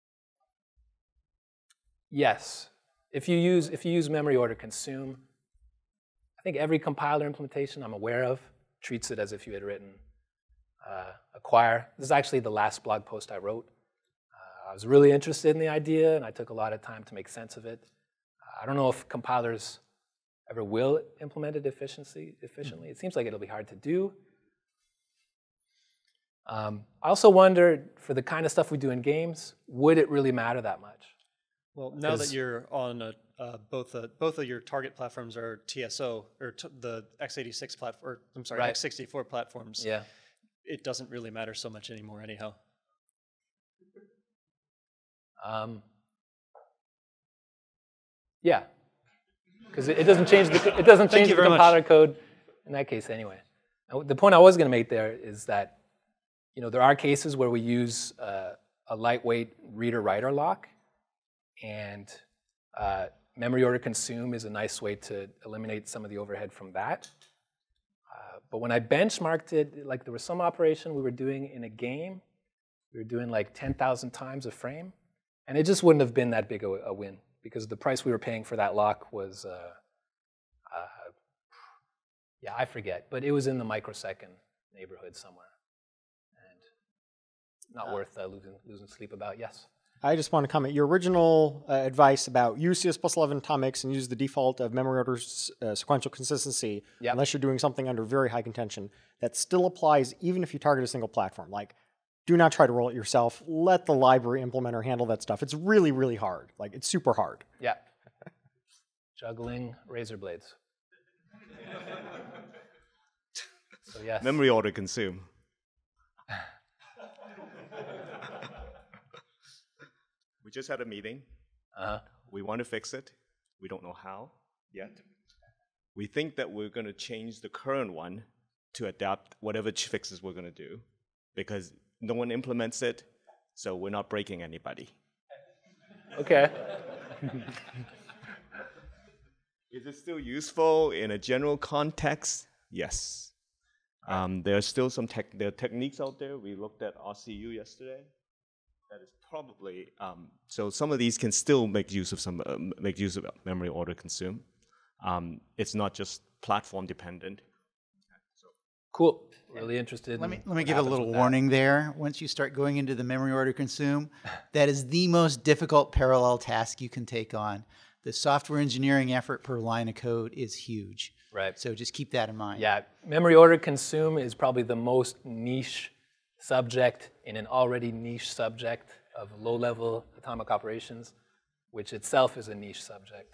A: Yes, if you use, if you use memory order consume, I think every compiler implementation I'm aware of treats it as if you had written Uh, acquire. This is actually the last blog post I wrote. Uh, I was really interested in the idea, and I took a lot of time to make sense of it. Uh, I don't know if compilers ever will implement it efficiency, efficiently. It seems like it'll be hard to do. Um, I also wondered, for the kind of stuff we do in games, would it really matter that much?
D: Well, now that you're on a, uh, both a, both of your target platforms are T S O, or t the x eighty-six platform, or I'm sorry, right. x sixty-four platforms.
A: Yeah.
D: It doesn't really matter so much anymore anyhow.
A: Um, yeah, because it, it doesn't change the it doesn't change the compiler much. code in that case anyway. Now, the point I was going to make there is that you know there are cases where we use uh, a lightweight reader-writer lock, and uh, memory order consume is a nice way to eliminate some of the overhead from that. But when I benchmarked it, like there was some operation we were doing in a game, we were doing like ten thousand times a frame, and it just wouldn't have been that big a, a win because the price we were paying for that lock was, uh, uh, yeah, I forget, but it was in the microsecond neighborhood somewhere, and not uh, worth uh, losing, losing sleep about. Yes?
J: I just want to comment. Your original uh, advice about use C plus eleven atomics and use the default of memory order uh, sequential consistency, yep. unless you're doing something under very high contention, that still applies even if you target a single platform. Like, do not try to roll it yourself. Let the library implementer handle that stuff. It's really, really hard. Like, it's super hard.
A: Yeah. Juggling razor blades. So yes.
F: Memory order consume. We just had a meeting. Uh-huh. We want to fix it. We don't know how yet. We think that we're going to change the current one to adapt whatever fixes we're going to do because no one implements it, so we're not breaking anybody.
A: Okay.
F: Is it still useful in a general context? Yes. Um, there are still some tech there are techniques out there. We looked at R C U yesterday. That is probably um, so. Some of these can still make use of some uh, make use of memory order consume. Um, it's not just platform dependent.
A: So. Cool. Really interested.
K: Let me
A: in
K: let me give a little warning there. Once you start going into the memory order consume, that is the most difficult parallel task you can take on. The software engineering effort per line of code is huge.
A: Right.
K: So just keep that in mind.
A: Yeah. Memory order consume is probably the most niche subject in an already niche subject of low-level atomic operations, which itself is a niche subject.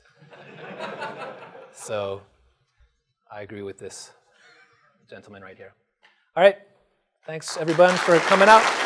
A: So I agree with this gentleman right here. All right. Thanks, everyone, for coming out.